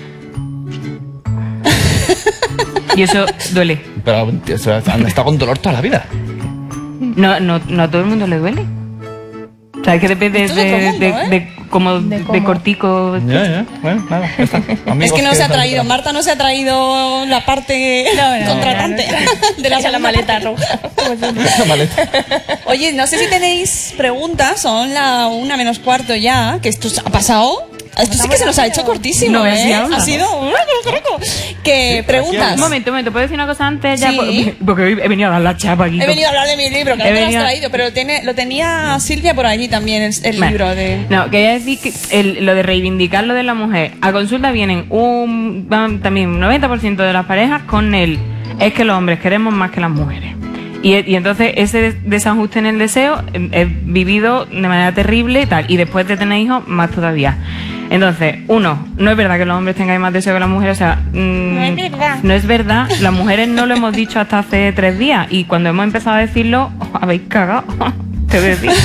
y eso duele. Pero o sea, han estado con dolor toda la vida. No, no, no a todo el mundo le duele. O sea, es que depende Esto es otro de, mundo, de, ¿eh? de como De de, cómo. cortico. Ya, ya. Bueno, nada, ya está. Amigos es que no se ha están traído, detrás. Marta no se ha traído la parte No, no, contratante no, no. de la, Esa la segunda maleta parte. roja. La maleta. Oye, no sé si tenéis preguntas, son la una menos cuarto ya, que esto ha pasado. Esto sí que se nos ha hecho cortísimo, No, ¿eh? sí, ahora. Ha sido... Que preguntas. Un momento, un momento, ¿puedo decir una cosa antes? Ya, Sí. por- porque hoy he venido a dar la chapa aquí. He venido a hablar de mi libro, que He no te lo has venido- traído, pero tiene, lo tenía Silvia por allí también, el, el Vale. libro de... No, quería decir que el- lo de reivindicar lo de la mujer. A consulta vienen un van también un noventa por ciento de las parejas con el es que los hombres queremos más que las mujeres. Y, y entonces ese des- desajuste en el deseo eh, es vivido de manera terrible y tal. Y después de tener hijos, más todavía. Entonces, uno, no es verdad que los hombres tengan más deseo que las mujeres. O sea, mm, No es verdad. no es verdad. Las mujeres no lo hemos dicho hasta hace tres días. Y cuando hemos empezado a decirlo, os habéis cagado. Te voy a decir.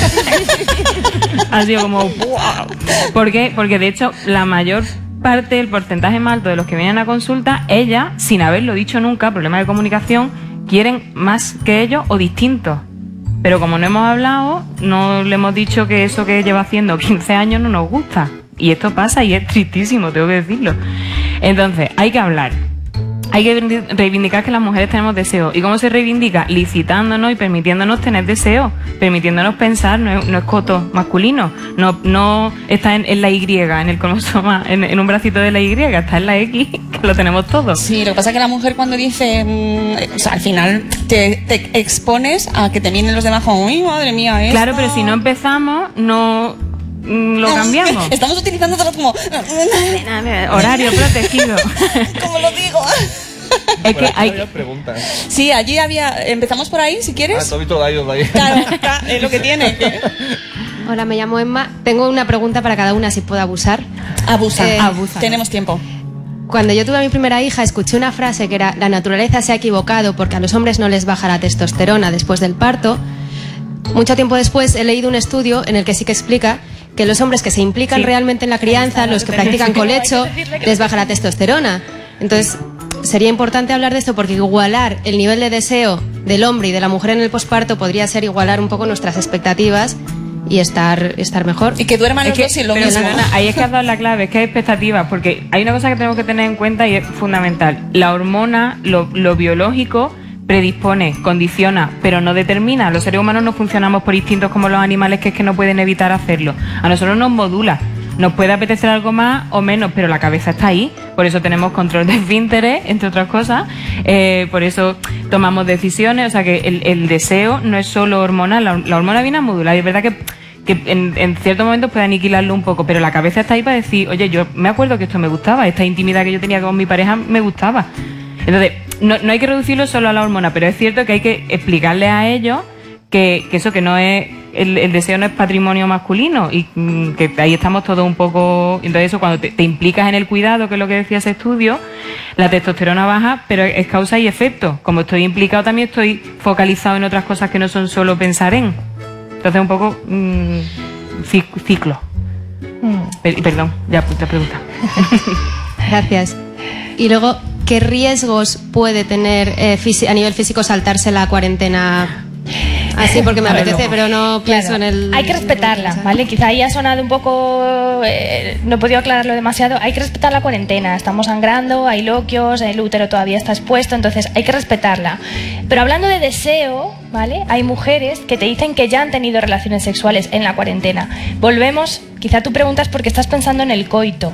Ha sido como ¡buah! ¿Por qué? Porque de hecho la mayor parte, el porcentaje más alto de los que vienen a consulta, ellas, sin haberlo dicho nunca, problema de comunicación, quieren más que ellos o distintos. Pero como no hemos hablado, no le hemos dicho que eso que lleva haciendo quince años no nos gusta. Y esto pasa y es tristísimo, tengo que decirlo. Entonces, hay que hablar. Hay que reivindicar que las mujeres tenemos deseo. ¿Y cómo se reivindica? Licitándonos y permitiéndonos tener deseo, permitiéndonos pensar, no es, no es coto masculino, no, no está en, en la Y, en el cromosoma, en, en un bracito de la Y, está en la X, que lo tenemos todos. Sí, lo que pasa es que la mujer cuando dice, mm, o sea, al final te, te expones a que te vienen los demás como, uy, madre mía, esto". Claro, pero si no empezamos, no mm, lo cambiamos. Estamos utilizando todo como, Horario protegido. como lo digo. Es que Bueno, aquí hay había preguntas. Sí, allí había, empezamos por ahí, si Ah, quieres. todo todo de ahí, todo de ahí. Claro, está, es lo que tiene. Hola, me llamo Emma. Tengo una pregunta para cada una, si puedo abusar. Abusa, Eh, abusa. Tenemos tiempo. Cuando yo tuve a mi primera hija, escuché una frase que era: la naturaleza se ha equivocado porque a los hombres no les baja la testosterona después del parto. Mucho tiempo después he leído un estudio en el que sí que explica que los hombres que se implican Sí. realmente en la crianza, los que practican colecho, les baja la testosterona. Entonces, sería importante hablar de esto porque igualar el nivel de deseo del hombre y de la mujer en el posparto podría ser igualar un poco nuestras expectativas y estar, estar mejor. Y que duerman Es los que, dos y lo pero mismo. perdona, ahí es que has dado la clave, es que hay expectativas, porque hay una cosa que tenemos que tener en cuenta y es fundamental. La hormona, lo, lo biológico, predispone, condiciona, pero no determina. Los seres humanos no funcionamos por instintos como los animales, que es que no pueden evitar hacerlo. A nosotros nos modula. Nos puede apetecer algo más o menos, pero la cabeza está ahí. Por eso tenemos control de esfínteres, entre otras cosas. Eh, por eso tomamos decisiones. O sea que el, el deseo no es solo hormonal. La, la hormona viene a modular. Y es verdad que, que en, en ciertos momentos puede aniquilarlo un poco, pero la cabeza está ahí para decir, oye, yo me acuerdo que esto me gustaba, esta intimidad que yo tenía con mi pareja me gustaba. Entonces, no, no hay que reducirlo solo a la hormona, pero es cierto que hay que explicarle a ellos que, que eso, que no es... El, el deseo no es patrimonio masculino y mm, que ahí estamos todos un poco... Entonces eso, cuando te, te implicas en el cuidado, que es lo que decía ese estudio, la testosterona baja, pero es causa y efecto. Como estoy implicado, también estoy focalizado en otras cosas que no son solo pensar en. Entonces un poco mmm, ciclo. Mm. Per, perdón, ya te pregunta. Gracias. Y luego, ¿qué riesgos puede tener eh, a nivel físico saltarse la cuarentena? Así porque me apetece, pero no pienso claro. en el... Hay que respetarla, ¿vale? Quizá ahí ha sonado un poco... Eh, no he podido aclararlo demasiado. Hay que respetar la cuarentena. Estamos sangrando, hay loquios, el útero todavía está expuesto, entonces hay que respetarla. Pero hablando de deseo, ¿vale? Hay mujeres que te dicen que ya han tenido relaciones sexuales en la cuarentena. Volvemos, quizá tú preguntas porque estás pensando en el coito.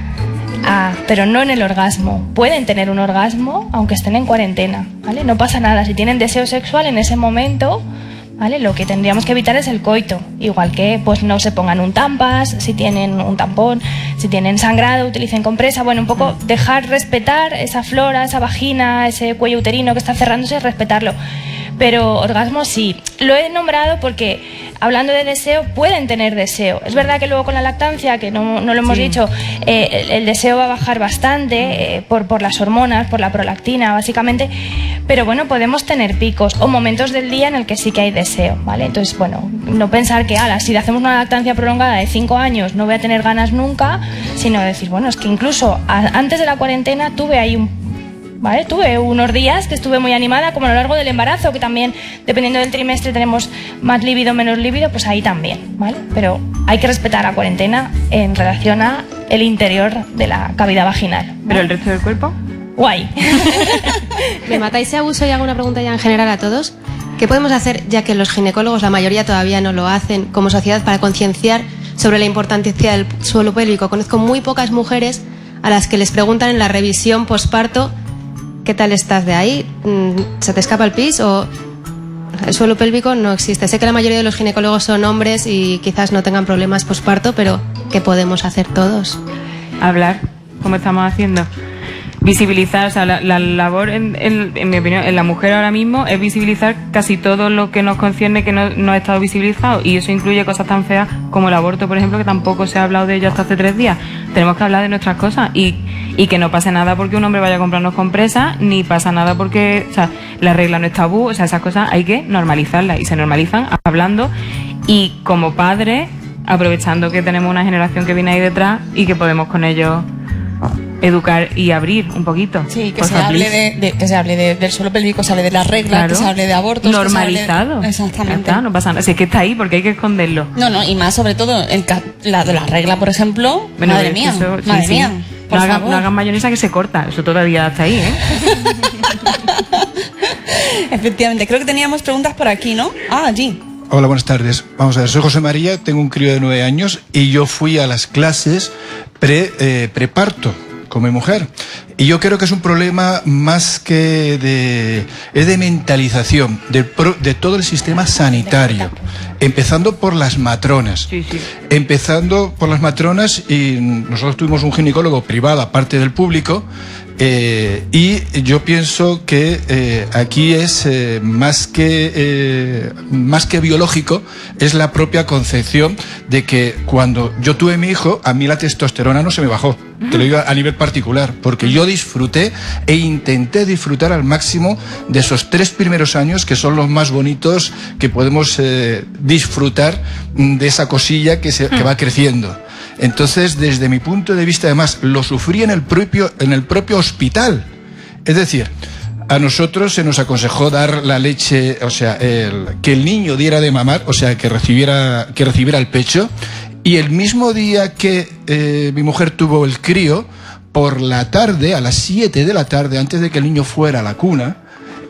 Ah, pero no en el orgasmo. Pueden tener un orgasmo aunque estén en cuarentena, ¿vale? No pasa nada. Si tienen deseo sexual en ese momento, ¿vale? Lo que tendríamos que evitar es el coito. Igual que pues no se pongan un tampas, si tienen un tampón, si tienen sangrado, utilicen compresa. Bueno, un poco dejar respetar esa flora, esa vagina, ese cuello uterino que está cerrándose, respetarlo. Pero orgasmo sí. Lo he nombrado porque, hablando de deseo, pueden tener deseo. Es verdad que luego con la lactancia, que no, no lo hemos sí. dicho, eh, el, el deseo va a bajar bastante eh, por, por las hormonas, por la prolactina, básicamente. Pero bueno, podemos tener picos o momentos del día en el que sí que hay deseo, ¿vale? Entonces, bueno, no pensar que, ala, si hacemos una lactancia prolongada de cinco años no voy a tener ganas nunca, sino decir, bueno, es que incluso a, antes de la cuarentena tuve ahí un ¿Vale? Tuve unos días que estuve muy animada, como a lo largo del embarazo, que también, dependiendo del trimestre, tenemos más líbido, menos líbido, pues ahí también, ¿vale? Pero hay que respetar la cuarentena en relación a el interior de la cavidad vaginal, ¿vale? ¿Pero el resto del cuerpo? Guay. ¿Me matáis ese abuso? Y hago una pregunta ya en general a todos. ¿Qué podemos hacer, ya que los ginecólogos, la mayoría todavía no lo hacen, como sociedad, para concienciar sobre la importancia del suelo pélvico? Conozco muy pocas mujeres a las que les preguntan en la revisión posparto: ¿qué tal estás de ahí? ¿Se te escapa el pis? ¿O el suelo pélvico no existe? Sé que la mayoría de los ginecólogos son hombres y quizás no tengan problemas posparto, pero ¿qué podemos hacer todos? Hablar, como estamos haciendo. Visibilizar, o sea, la, la labor, en, en, en mi opinión, en la mujer ahora mismo es visibilizar casi todo lo que nos concierne que no, no ha estado visibilizado, y eso incluye cosas tan feas como el aborto, por ejemplo, que tampoco se ha hablado de ello hasta hace tres días. Tenemos que hablar de nuestras cosas y, y que no pase nada porque un hombre vaya a comprarnos compresas, ni pasa nada porque, o sea, la regla no es tabú, o sea, esas cosas hay que normalizarlas y se normalizan hablando, y como padres, aprovechando que tenemos una generación que viene ahí detrás y que podemos con ellos educar y abrir un poquito. Sí, que se hable, de, de, que se hable de, del suelo pélvico, se hable de las reglas, claro. Que se hable de abortos. Normalizado. De... Exactamente. Está, no pasa nada. Si es que está ahí, porque hay que esconderlo. No, no, y más sobre todo el la de la regla, por ejemplo. Bueno, madre mía, eso, sí, madre sí. mía. No hagan, no hagan mayonesa que se corta. Eso todavía está ahí, ¿eh? Efectivamente. Creo que teníamos preguntas por aquí, ¿no? Ah, allí. Hola, buenas tardes. Vamos a ver, soy José María, tengo un crío de nueve años y yo fui a las clases pre, eh, preparto con mi mujer. Y yo creo que es un problema más que de... es de mentalización de, de todo el sistema sanitario. Empezando por las matronas. Sí, sí. Empezando por las matronas, y nosotros tuvimos un ginecólogo privado, aparte del público, eh, y yo pienso que eh, aquí es eh, más que eh, más que biológico, es la propia concepción de que cuando yo tuve mi hijo, a mí la testosterona no se me bajó. Te lo digo a nivel particular, porque yo disfruté e intenté disfrutar al máximo de esos tres primeros años, que son los más bonitos que podemos eh, disfrutar de esa cosilla que, se, que va creciendo. Entonces, desde mi punto de vista, además, lo sufrí en el propio, en el propio hospital. Es decir, a nosotros se nos aconsejó dar la leche, o sea, el, que el niño diera de mamar, o sea, que recibiera, que recibiera el pecho. Y el mismo día que eh, mi mujer tuvo el crío, por la tarde, a las siete de la tarde, antes de que el niño fuera a la cuna,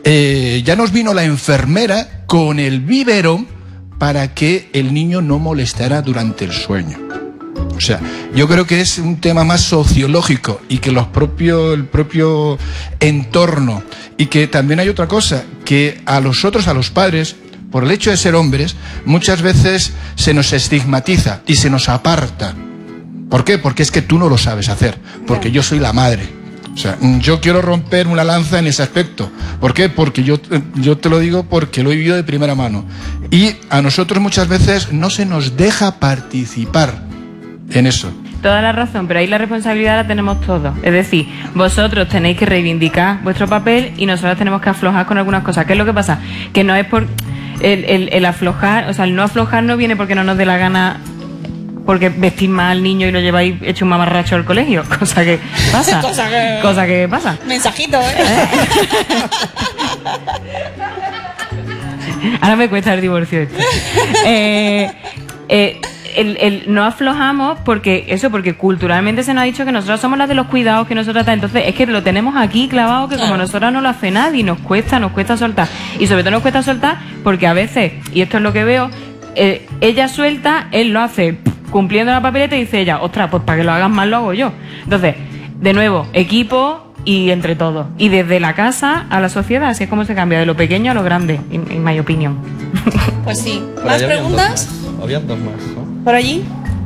eh, ya nos vino la enfermera con el biberón para que el niño no molestara durante el sueño. O sea, yo creo que es un tema más sociológico y que los propios, el propio entorno, y que también hay otra cosa, que a nosotros, a los padres, por el hecho de ser hombres, muchas veces se nos estigmatiza y se nos aparta. ¿Por qué? Porque es que tú no lo sabes hacer, porque yo soy la madre. O sea, yo quiero romper una lanza en ese aspecto. ¿Por qué? Porque yo, yo te lo digo porque lo he vivido de primera mano. Y a nosotros muchas veces no se nos deja participar en eso. Toda la razón, pero ahí la responsabilidad la tenemos todos. Es decir, vosotros tenéis que reivindicar vuestro papel y nosotros tenemos que aflojar con algunas cosas. ¿Qué es lo que pasa? Que no es por el, el, el aflojar, o sea, el no aflojar no viene porque no nos dé la gana, porque vestís más al niño y lo lleváis hecho un mamarracho al colegio, cosa que pasa. cosa, que... cosa que pasa. Mensajito, ¿eh? Ahora me cuesta el divorcio este. eh, eh, El, el, no aflojamos porque eso, porque culturalmente se nos ha dicho que nosotros somos las de los cuidados, que nosotros tal. Entonces es que lo tenemos aquí clavado, que claro, como nosotros no lo hace nadie, nos cuesta, nos cuesta soltar. Y sobre todo nos cuesta soltar porque a veces, y esto es lo que veo, eh, ella suelta, él lo hace cumpliendo la papeleta y dice ella, ostras, pues para que lo hagas mal lo hago yo. Entonces, de nuevo, equipo y entre todos. Y desde la casa a la sociedad, así es como se cambia, de lo pequeño a lo grande, en mi opinión. Pues sí. ¿Más preguntas? Habían dos más, ¿no? ¿Por allí?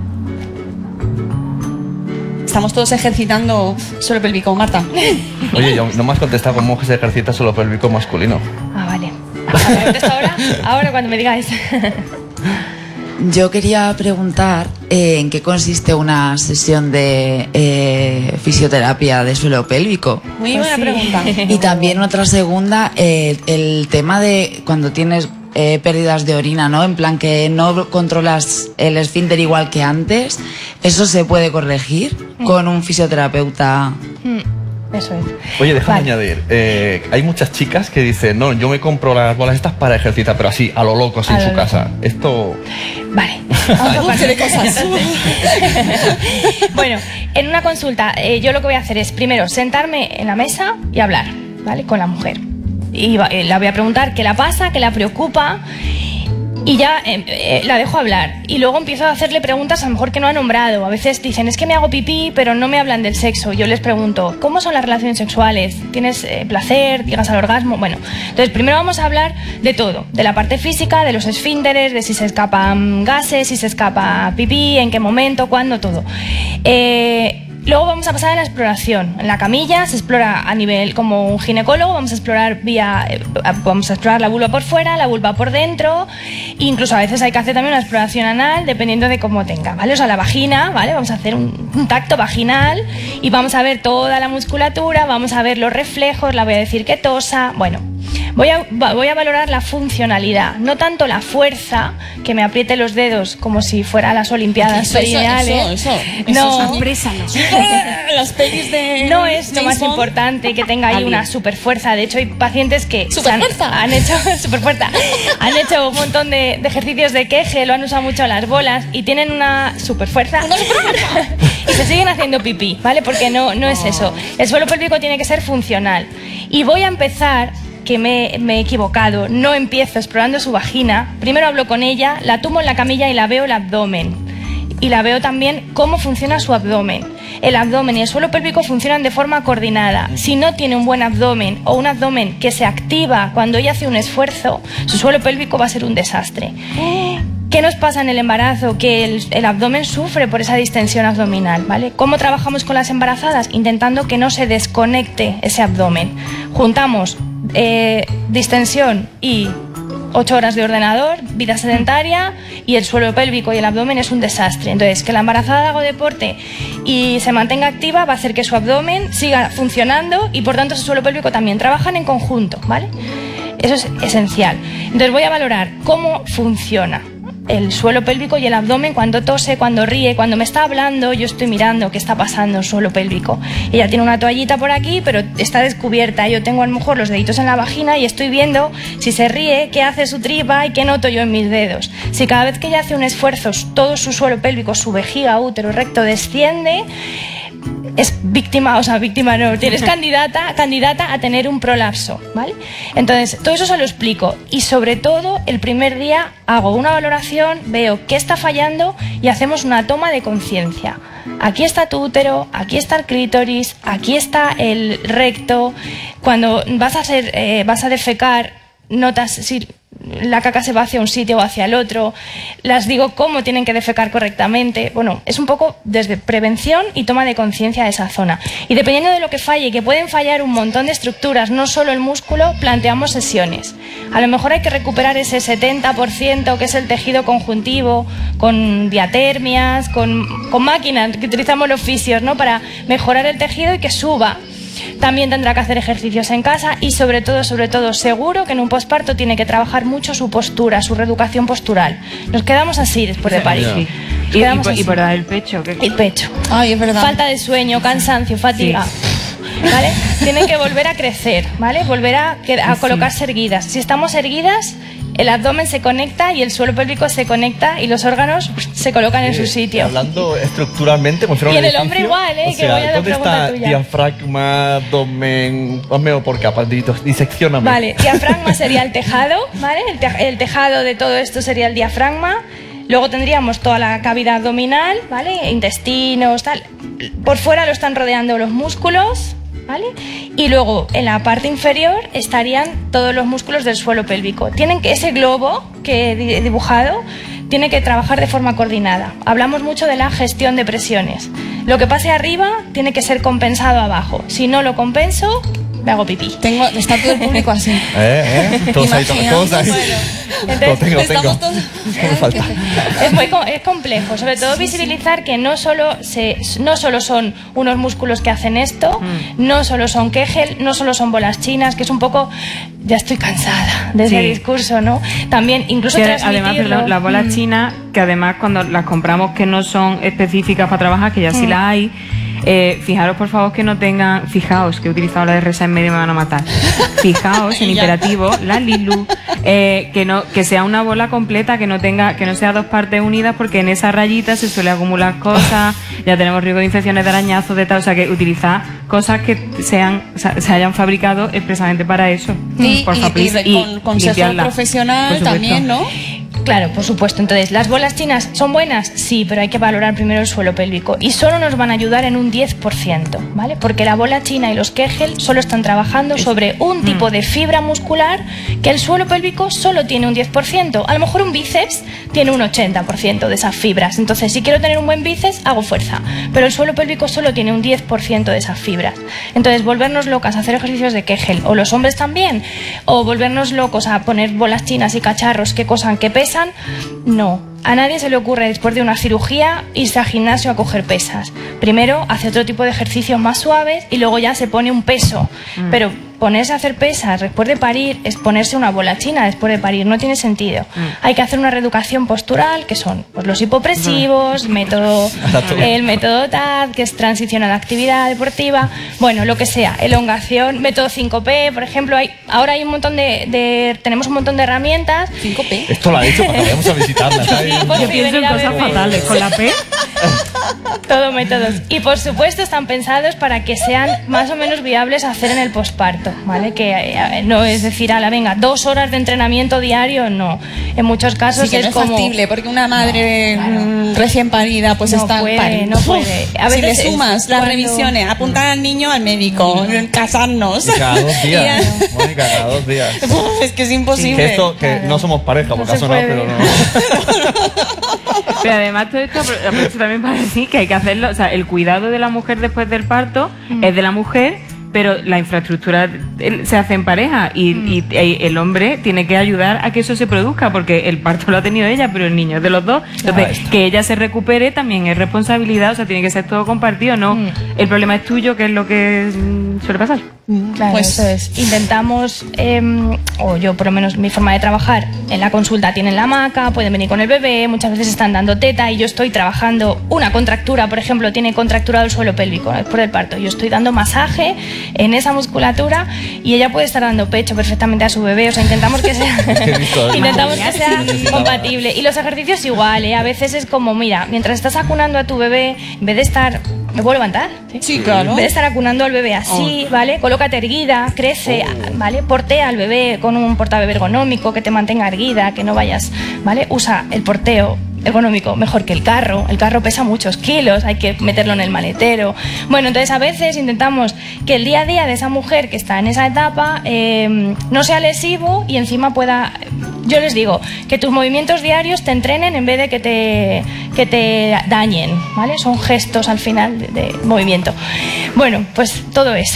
Estamos todos ejercitando suelo pélvico, Marta. Oye, yo no me has contestado cómo se ejercita suelo pélvico masculino. Ah, vale. ¿Me contesto ahora? Ahora cuando me digáis. Yo quería preguntar eh, en qué consiste una sesión de eh, fisioterapia de suelo pélvico. Muy buena sí. pregunta. Y también otra segunda, eh, el tema de cuando tienes eh, pérdidas de orina, ¿no? En plan que no controlas el esfínter igual que antes. ¿Eso se puede corregir mm. con un fisioterapeuta? Mm. Eso es. Oye, déjame vale. añadir, eh, hay muchas chicas que dicen, no, yo me compro las bolas estas para ejercitar, pero así, a lo loco, así A en lo su loco. casa. Esto... Vale. Vamos a de cosas. Bueno, en una consulta, eh, yo lo que voy a hacer es, primero, sentarme en la mesa y hablar, ¿vale? Con la mujer. Y va, eh, la voy a preguntar qué la pasa, qué la preocupa... Y ya eh, eh, la dejo hablar. Y luego empiezo a hacerle preguntas a lo mejor que no ha nombrado. A veces dicen, es que me hago pipí, pero no me hablan del sexo. Yo les pregunto, ¿cómo son las relaciones sexuales? ¿Tienes eh, placer? ¿Llegas al orgasmo? Bueno, entonces primero vamos a hablar de todo. De la parte física, de los esfínteres, de si se escapan gases, si se escapa pipí, en qué momento, cuándo, todo. Eh... Luego vamos a pasar a la exploración. En la camilla se explora a nivel como un ginecólogo, vamos a explorar vía, eh, vamos a explorar la vulva por fuera, la vulva por dentro, incluso a veces hay que hacer también una exploración anal dependiendo de cómo tenga, ¿vale? O sea, la vagina, ¿vale? Vamos a hacer un, un tacto vaginal y vamos a ver toda la musculatura, vamos a ver los reflejos, la voy a decir que tosa, bueno. Voy a, voy a valorar la funcionalidad, no tanto la fuerza, que me apriete los dedos como si fuera las olimpiadas Eso, eso, perineales. eso, eso. No, Eso es las pelis de no es lo James más Bond. importante que tenga ahí Alguien. una super fuerza. De hecho, hay pacientes que se han, Superfuerza. han hecho super fuerza, han hecho un montón de, de ejercicios de Kegel, lo han usado mucho las bolas y tienen una super fuerza y se siguen haciendo pipí, ¿vale? Porque no, no es eso. El suelo pélvico tiene que ser funcional. Y voy a empezar, que me, me he equivocado, no empiezo explorando su vagina. Primero hablo con ella, la tumbo en la camilla y la veo el abdomen. Y la veo también cómo funciona su abdomen. El abdomen y el suelo pélvico funcionan de forma coordinada. Si no tiene un buen abdomen o un abdomen que se activa cuando ella hace un esfuerzo, su suelo pélvico va a ser un desastre. ¿Qué nos pasa en el embarazo? Que el, el abdomen sufre por esa distensión abdominal, ¿vale? ¿Cómo trabajamos con las embarazadas? Intentando que no se desconecte ese abdomen. Juntamos eh, distensión y ocho horas de ordenador, vida sedentaria, y el suelo pélvico y el abdomen es un desastre. Entonces, que la embarazada haga deporte y se mantenga activa va a hacer que su abdomen siga funcionando y por tanto su suelo pélvico también. Trabajan en conjunto, ¿vale? Eso es esencial. Entonces voy a valorar cómo funciona el suelo pélvico y el abdomen cuando tose, cuando ríe, cuando me está hablando, yo estoy mirando qué está pasando en el suelo pélvico. Ella tiene una toallita por aquí, pero está descubierta. Yo tengo a lo mejor los deditos en la vagina y estoy viendo si se ríe, qué hace su tripa y qué noto yo en mis dedos. Si cada vez que ella hace un esfuerzo, todo su suelo pélvico, su vejiga, útero, recto desciende, es víctima, o sea, víctima no, tienes candidata, candidata a tener un prolapso, ¿vale? Entonces, todo eso se lo explico y sobre todo el primer día hago una valoración, veo qué está fallando y hacemos una toma de conciencia. Aquí está tu útero, aquí está el clítoris, aquí está el recto. Cuando vas a ser, eh, vas a defecar, notas si la caca se va hacia un sitio o hacia el otro, las digo cómo tienen que defecar correctamente. Bueno, es un poco desde prevención y toma de conciencia de esa zona. Y dependiendo de lo que falle, que pueden fallar un montón de estructuras, no solo el músculo, planteamos sesiones. A lo mejor hay que recuperar ese setenta por ciento que es el tejido conjuntivo, con diatermias, con, con máquinas que utilizamos los fisios, ¿no? Para mejorar el tejido y que suba. También tendrá que hacer ejercicios en casa y sobre todo, sobre todo, seguro que en un posparto tiene que trabajar mucho su postura, su reeducación postural. Nos quedamos así después de parir. Sí. Y, y, por, y por dar el pecho. ¿Qué? El pecho. Ay, es verdad. Falta de sueño, cansancio, fatiga. Sí. ¿Vale? Tienen que volver a crecer, ¿vale? Volver a, a colocarse erguidas. Si estamos erguidas, el abdomen se conecta y el suelo pélvico se conecta y los órganos se colocan en su sitio. Hablando estructuralmente, como si fuera y en un el hombre edificio, igual, ¿eh? O Que sea, voy a dar ¿dónde pregunta está tuya. diafragma, abdomen? Hazme por capas, diseccióname. Vale, diafragma sería el tejado, ¿vale? El, te el tejado de todo esto sería el diafragma. Luego tendríamos toda la cavidad abdominal, ¿vale? Intestinos, tal. Por fuera lo están rodeando los músculos, ¿vale? Y luego en la parte inferior estarían todos los músculos del suelo pélvico. Tienen que ese globo que he dibujado tiene que trabajar de forma coordinada. Hablamos mucho de la gestión de presiones. Lo que pase arriba tiene que ser compensado abajo. Si no lo compenso, me hago pipí. Tengo, está todo el público así. Eh, eh, todos ahí, todos ahí. Entonces, lo tengo, estamos tengo. todos... Me falta. Es muy co- es complejo, sobre todo visibilizar que no solo se, no solo son unos músculos que hacen esto, mm. no solo son Kegel, no solo son bolas chinas, que es un poco, ya estoy cansada de ese Sí. discurso, ¿no? También incluso Sí, transmitirlo. además, perdón, las bolas Mm. chinas, que además cuando las compramos que no son específicas para trabajar, que ya sí Mm. las hay, eh, fijaros por favor que no tengan, fijaos que he utilizado la de resa en medio y me van a matar. Fijaos en imperativo, la Lilu, eh, que no, que sea una bola completa, que no tenga, que no sea dos partes unidas, porque en esa rayita se suele acumular cosas, ya tenemos riesgo de infecciones, de arañazos, de tal, o sea que utilizar cosas que sean, se hayan fabricado expresamente para eso. Y, Porfa, y, please, y con consejo limpiarla, profesional por supuesto. también, ¿no? Claro, por supuesto. Entonces, ¿las bolas chinas son buenas? Sí, pero hay que valorar primero el suelo pélvico. Y solo nos van a ayudar en un diez por ciento, ¿vale? Porque la bola china y los Kegel solo están trabajando sobre un tipo de fibra muscular que el suelo pélvico solo tiene un diez por ciento. A lo mejor un bíceps tiene un ochenta por ciento de esas fibras. Entonces, si quiero tener un buen bíceps, hago fuerza. Pero el suelo pélvico solo tiene un diez por ciento de esas fibras. Entonces, volvernos locas a hacer ejercicios de Kegel, o los hombres también, o volvernos locos a poner bolas chinas y cacharros que cosan, que pesan, no. A nadie se le ocurre después de una cirugía irse al gimnasio a coger pesas. Primero hace otro tipo de ejercicios más suaves y luego ya se pone un peso. Mm. Pero ponerse a hacer pesas después de parir es ponerse una bola china después de parir. No tiene sentido. Mm. Hay que hacer una reeducación postural, que son pues, los hipopresivos, mm. método, el método T A D, que es transición a la actividad deportiva. Bueno, lo que sea. Elongación, método cinco P, por ejemplo. Hay, ahora hay un montón de, de... Tenemos un montón de herramientas. cinco P. Esto lo ha dicho para que vayamos a visitarla, ¿sabes? Yo pienso en cosas fatales. Con la P. Todo métodos. Y por supuesto están pensados para que sean más o menos viables a hacer en el posparto, ¿vale? Que eh, no es decir, a la venga, dos horas de entrenamiento diario, no. En muchos casos Sí, que es no es como... factible, porque una madre No, claro. mm, recién parida pues No está puede, pariendo. no puede. A Si le veces es sumas las cuando- revisiones, apuntar al niño al médico, casarnos. Y cada dos días, Y- Mónica, cada dos días. es que es Que imposible. esto, que Claro. no somos pareja, por No se caso no, puede. pero no. Pero además todo esto apro- aprovecho también para decir que hay que hacerlo, o sea, el cuidado de la mujer después del parto Mm. es de la mujer, pero la infraestructura eh, se hace en pareja y, Mm. y- y el hombre tiene que ayudar a que eso se produzca, porque el parto lo ha tenido ella, pero el niño es de los dos. Entonces, Ahí está. que ella se recupere también es responsabilidad, o sea, tiene que ser todo compartido, no Mm. el problema es tuyo, que es lo que mm, suele pasar. Claro, Pues- eso es. Intentamos, eh, o yo por lo menos mi forma de trabajar, en la consulta tienen la hamaca, pueden venir con el bebé, muchas veces están dando teta y yo estoy trabajando una contractura, por ejemplo, tiene contracturado el suelo pélvico después del parto. Yo estoy dando masaje en esa musculatura y ella puede estar dando pecho perfectamente a su bebé. O sea, intentamos que sea, que he visto, intentamos que sea Sí. compatible. Y los ejercicios igual, ¿eh? A veces es como, mira, mientras estás acunando a tu bebé, en vez de estar ¿Me puedo levantar? Sí, sí claro. En vez de estar acunando al bebé así, oh. ¿vale? Colócate erguida, crece, oh. ¿vale? Portea al bebé con un portabebé ergonómico que te mantenga erguida, que no vayas, ¿vale? Usa el porteo ergonómico mejor que el carro. El carro pesa muchos kilos, hay que meterlo en el maletero. Bueno, entonces a veces intentamos que el día a día de esa mujer que está en esa etapa eh, no sea lesivo y encima pueda... Yo les digo, que tus movimientos diarios te entrenen en vez de que te, que te dañen, ¿vale? Son gestos al final de, de movimiento. Bueno, pues todo eso.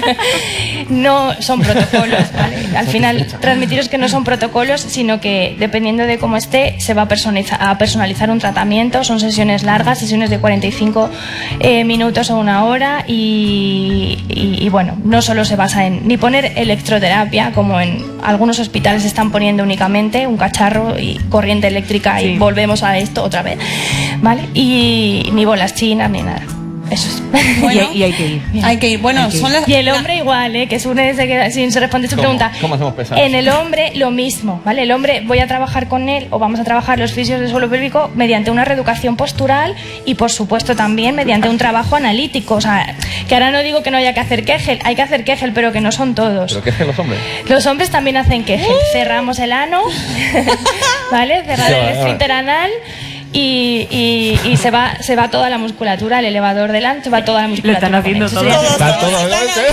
No son protocolos, ¿vale? Al final, transmitiros que no son protocolos, sino que dependiendo de cómo esté, se va a personalizar, a personalizar un tratamiento. Son sesiones largas, sesiones de cuarenta y cinco eh, minutos o una hora y, y, y bueno, no solo se basa en ni poner electroterapia, como en algunos hospitales están poniendo únicamente un cacharro y corriente eléctrica y sí. volvemos a esto otra vez, ¿vale? Y ni bolas chinas ni nada. Eso es. Bueno, y, y hay que ir. Bien. Hay que ir. Bueno, que son ir. las... Y el hombre igual, ¿eh? Que es una se queda sin se responde su ¿Cómo? pregunta. ¿Cómo hacemos pesas? En el hombre lo mismo, ¿vale? El hombre voy a trabajar con él o vamos a trabajar los fisios del suelo pélvico mediante una reeducación postural y por supuesto también mediante un trabajo analítico. O sea, que ahora no digo que no haya que hacer Kegel, hay que hacer Kegel, pero que no son todos. ¿Pero qué hacen los hombres? Los hombres también hacen Kegel. Cerramos el ano, ¿vale? Cerrar Sí, el vale, esfínter anal. Y, y, y se va se va toda la musculatura, el elevador delante, se va toda la musculatura. Lo están haciendo eso, todo. sí, Está todo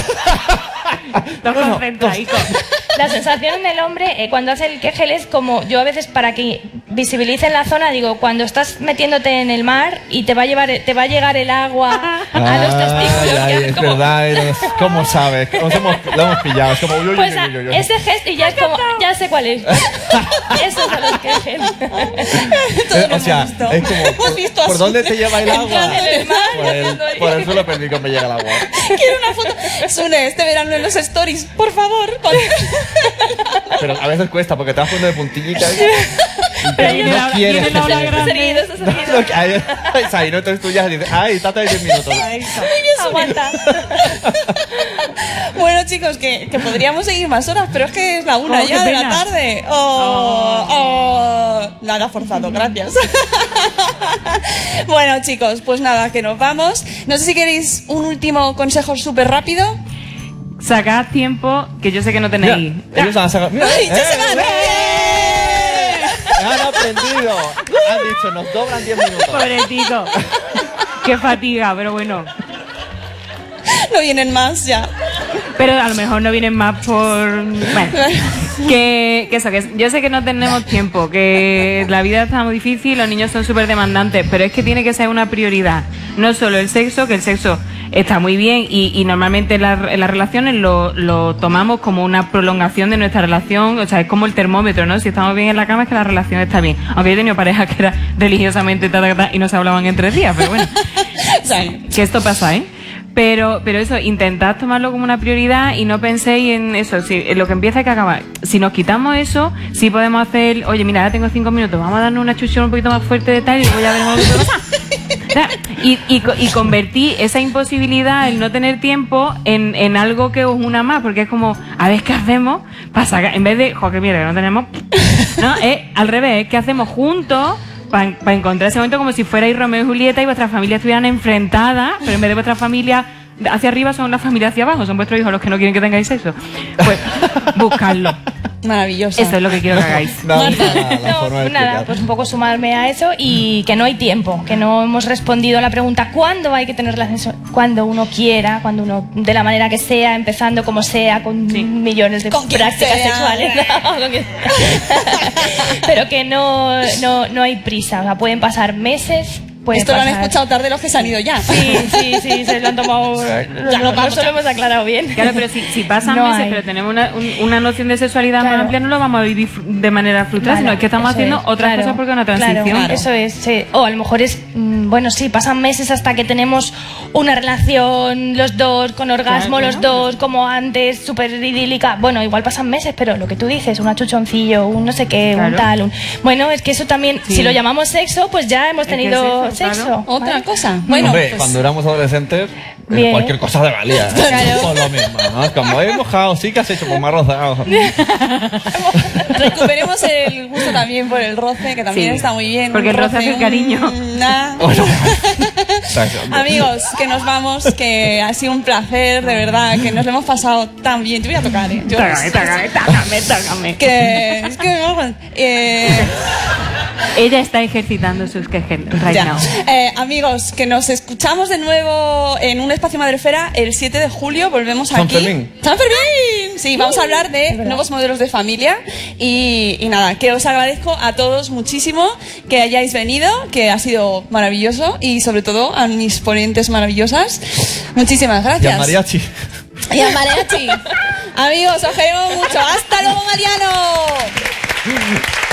Estás concentradico. La sensación en el hombre eh, cuando hace el Kegel es como, yo a veces para que visibilicen la zona digo, cuando estás metiéndote en el mar y te va a llevar te va a llegar el agua a los testículos. Ay, ya, es como, verdad, es- ¿cómo sabes? Nos hemos, lo hemos pillado. Es como... uy, uy, pues uy, a- uy, uy, uy. ese gesto y ya es como, ya sé cuál es. Esos son los Kegel. Eh, o sea, es como... ¿Por, visto ¿por así. dónde te lleva el agua? En el mar, Por el, por el suelo pélvico me llega el agua. Quiero una foto. Sune, este verano en los stories, por favor. Con... Pero a veces cuesta porque te vas poniendo de puntillita. Y Pero que yo no no- quieres. viene la ola que- grande. Seguido, eso seguido. Lo que hay es ahí, ¿no? Entonces tú ya dices, ay, trata de diez minutos. Aguanta. Bueno, chicos, que, que podríamos seguir más horas, pero es que es la una Oh, ya qué de la pena. tarde. Oh, oh, nada forzado, gracias. Bueno, chicos, pues nada, que nos vamos. No sé si queréis un último consejo súper rápido. Sacad tiempo, que yo sé que no tenéis. Mira, ellos han sacado... Mira, ¡Ay, ya se van! han aprendido. Han dicho, nos sobran diez minutos. Pobrecito. Qué fatiga, pero bueno. No vienen más ya. Pero a lo mejor no vienen más por... Bueno, que, que eso, que yo sé que no tenemos tiempo, que la vida está muy difícil, los niños son súper demandantes, pero es que tiene que ser una prioridad. No solo el sexo, que el sexo está muy bien y, y normalmente en, la, en las relaciones lo, lo tomamos como una prolongación de nuestra relación, o sea, es como el termómetro, ¿no? Si estamos bien en la cama es que la relación está bien. Aunque yo he tenido parejas que eran religiosamente ta, ta, ta, y no se hablaban en tres días, pero bueno, O sea, que esto pasa, ¿eh? Pero, pero eso, intentad tomarlo como una prioridad y no penséis en eso, si, en lo que empieza hay que acabar. Si nos quitamos eso, sí podemos hacer, oye, mira, ahora tengo cinco minutos, vamos a darnos una chuchón un poquito más fuerte de tal y luego ya veremos lo que pasa. Y, y, y convertir esa imposibilidad, el no tener tiempo, en, en algo que os una más, porque es como, a ver qué hacemos, para sacar, en vez de, jo, que mierda, que no tenemos, no, es al revés, ¿qué hacemos juntos? Para pa encontrar ese momento como si fuerais Romeo y Julieta y vuestras familias estuvieran enfrentadas, pero en vez de vuestra familia hacia arriba son la familia hacia abajo, son vuestros hijos los que no quieren que tengáis sexo. Pues buscadlo. maravillosa. Eso es lo que quiero que hagáis. No, Marta, la- la no, forma de nada, explicar. pues un poco sumarme a eso y que no hay tiempo, que no hemos respondido a la pregunta ¿cuándo hay que tener relaciones? Cuando uno quiera, cuando uno, de la manera que sea, empezando como sea, con millones de Con quien prácticas sea. sexuales. No, con quien sea. Pero que no, no, no hay prisa, o sea, pueden pasar meses. pueden Esto lo han pasar- escuchado tarde los que se han ido ya. Sí, sí, sí, se lo han tomado. Ya, no, vamos, no ya. lo hemos aclarado bien. Claro, pero si, si pasan No meses, hay. pero tenemos una, un- una noción de sexualidad Claro. más amplia, no lo vamos a vivir de manera fructuosa, Claro, sino es que estamos eso haciendo es, otras claro, cosas porque es una claro, transición. claro, eso es, sí. O a lo mejor es, mm, bueno, sí, pasan meses hasta que tenemos una relación los dos, con orgasmo Claro, los claro. dos, como antes, súper idílica. Bueno, igual pasan meses, pero lo que tú dices, un achuchoncillo, un no sé qué, un Claro. tal, un... Bueno, es que eso también, Sí. si lo llamamos sexo, pues ya hemos Es que tenido es eso. sexo. Otra ¿vale? cosa. Bueno, Hombre, pues, cuando éramos adolescentes, eh, Bien. cualquier cosa de valía. Claro. Por lo mismo, ¿no? Como he mojado, sí que has hecho, pues me has rozado. recuperemos el gusto también por el roce, que también Sí, está muy bien. porque Un el roce hace un- cariño. Nah. Exacto. Amigos, que nos vamos, que ha sido un placer, de verdad, que nos lo hemos pasado tan bien. Te voy a tocar, ¿eh? Yo- Tócame, tócame, tócame, tócame. Que, es que, vamos, eh, Ella está ejercitando sus quejes right ya. now. Eh, amigos, que nos escuchamos de nuevo en un espacio Madrefera el siete de julio. Volvemos San aquí. Fermín. ¡San Fermín! Sí, vamos a hablar de nuevos modelos de familia. Y, y nada, que os agradezco a todos muchísimo que hayáis venido, que ha sido maravilloso. Y sobre todo a mis ponentes maravillosas. Muchísimas Y gracias. al mariachi. Y al mariachi. Amigos, os queremos mucho. ¡Hasta luego, Mariano!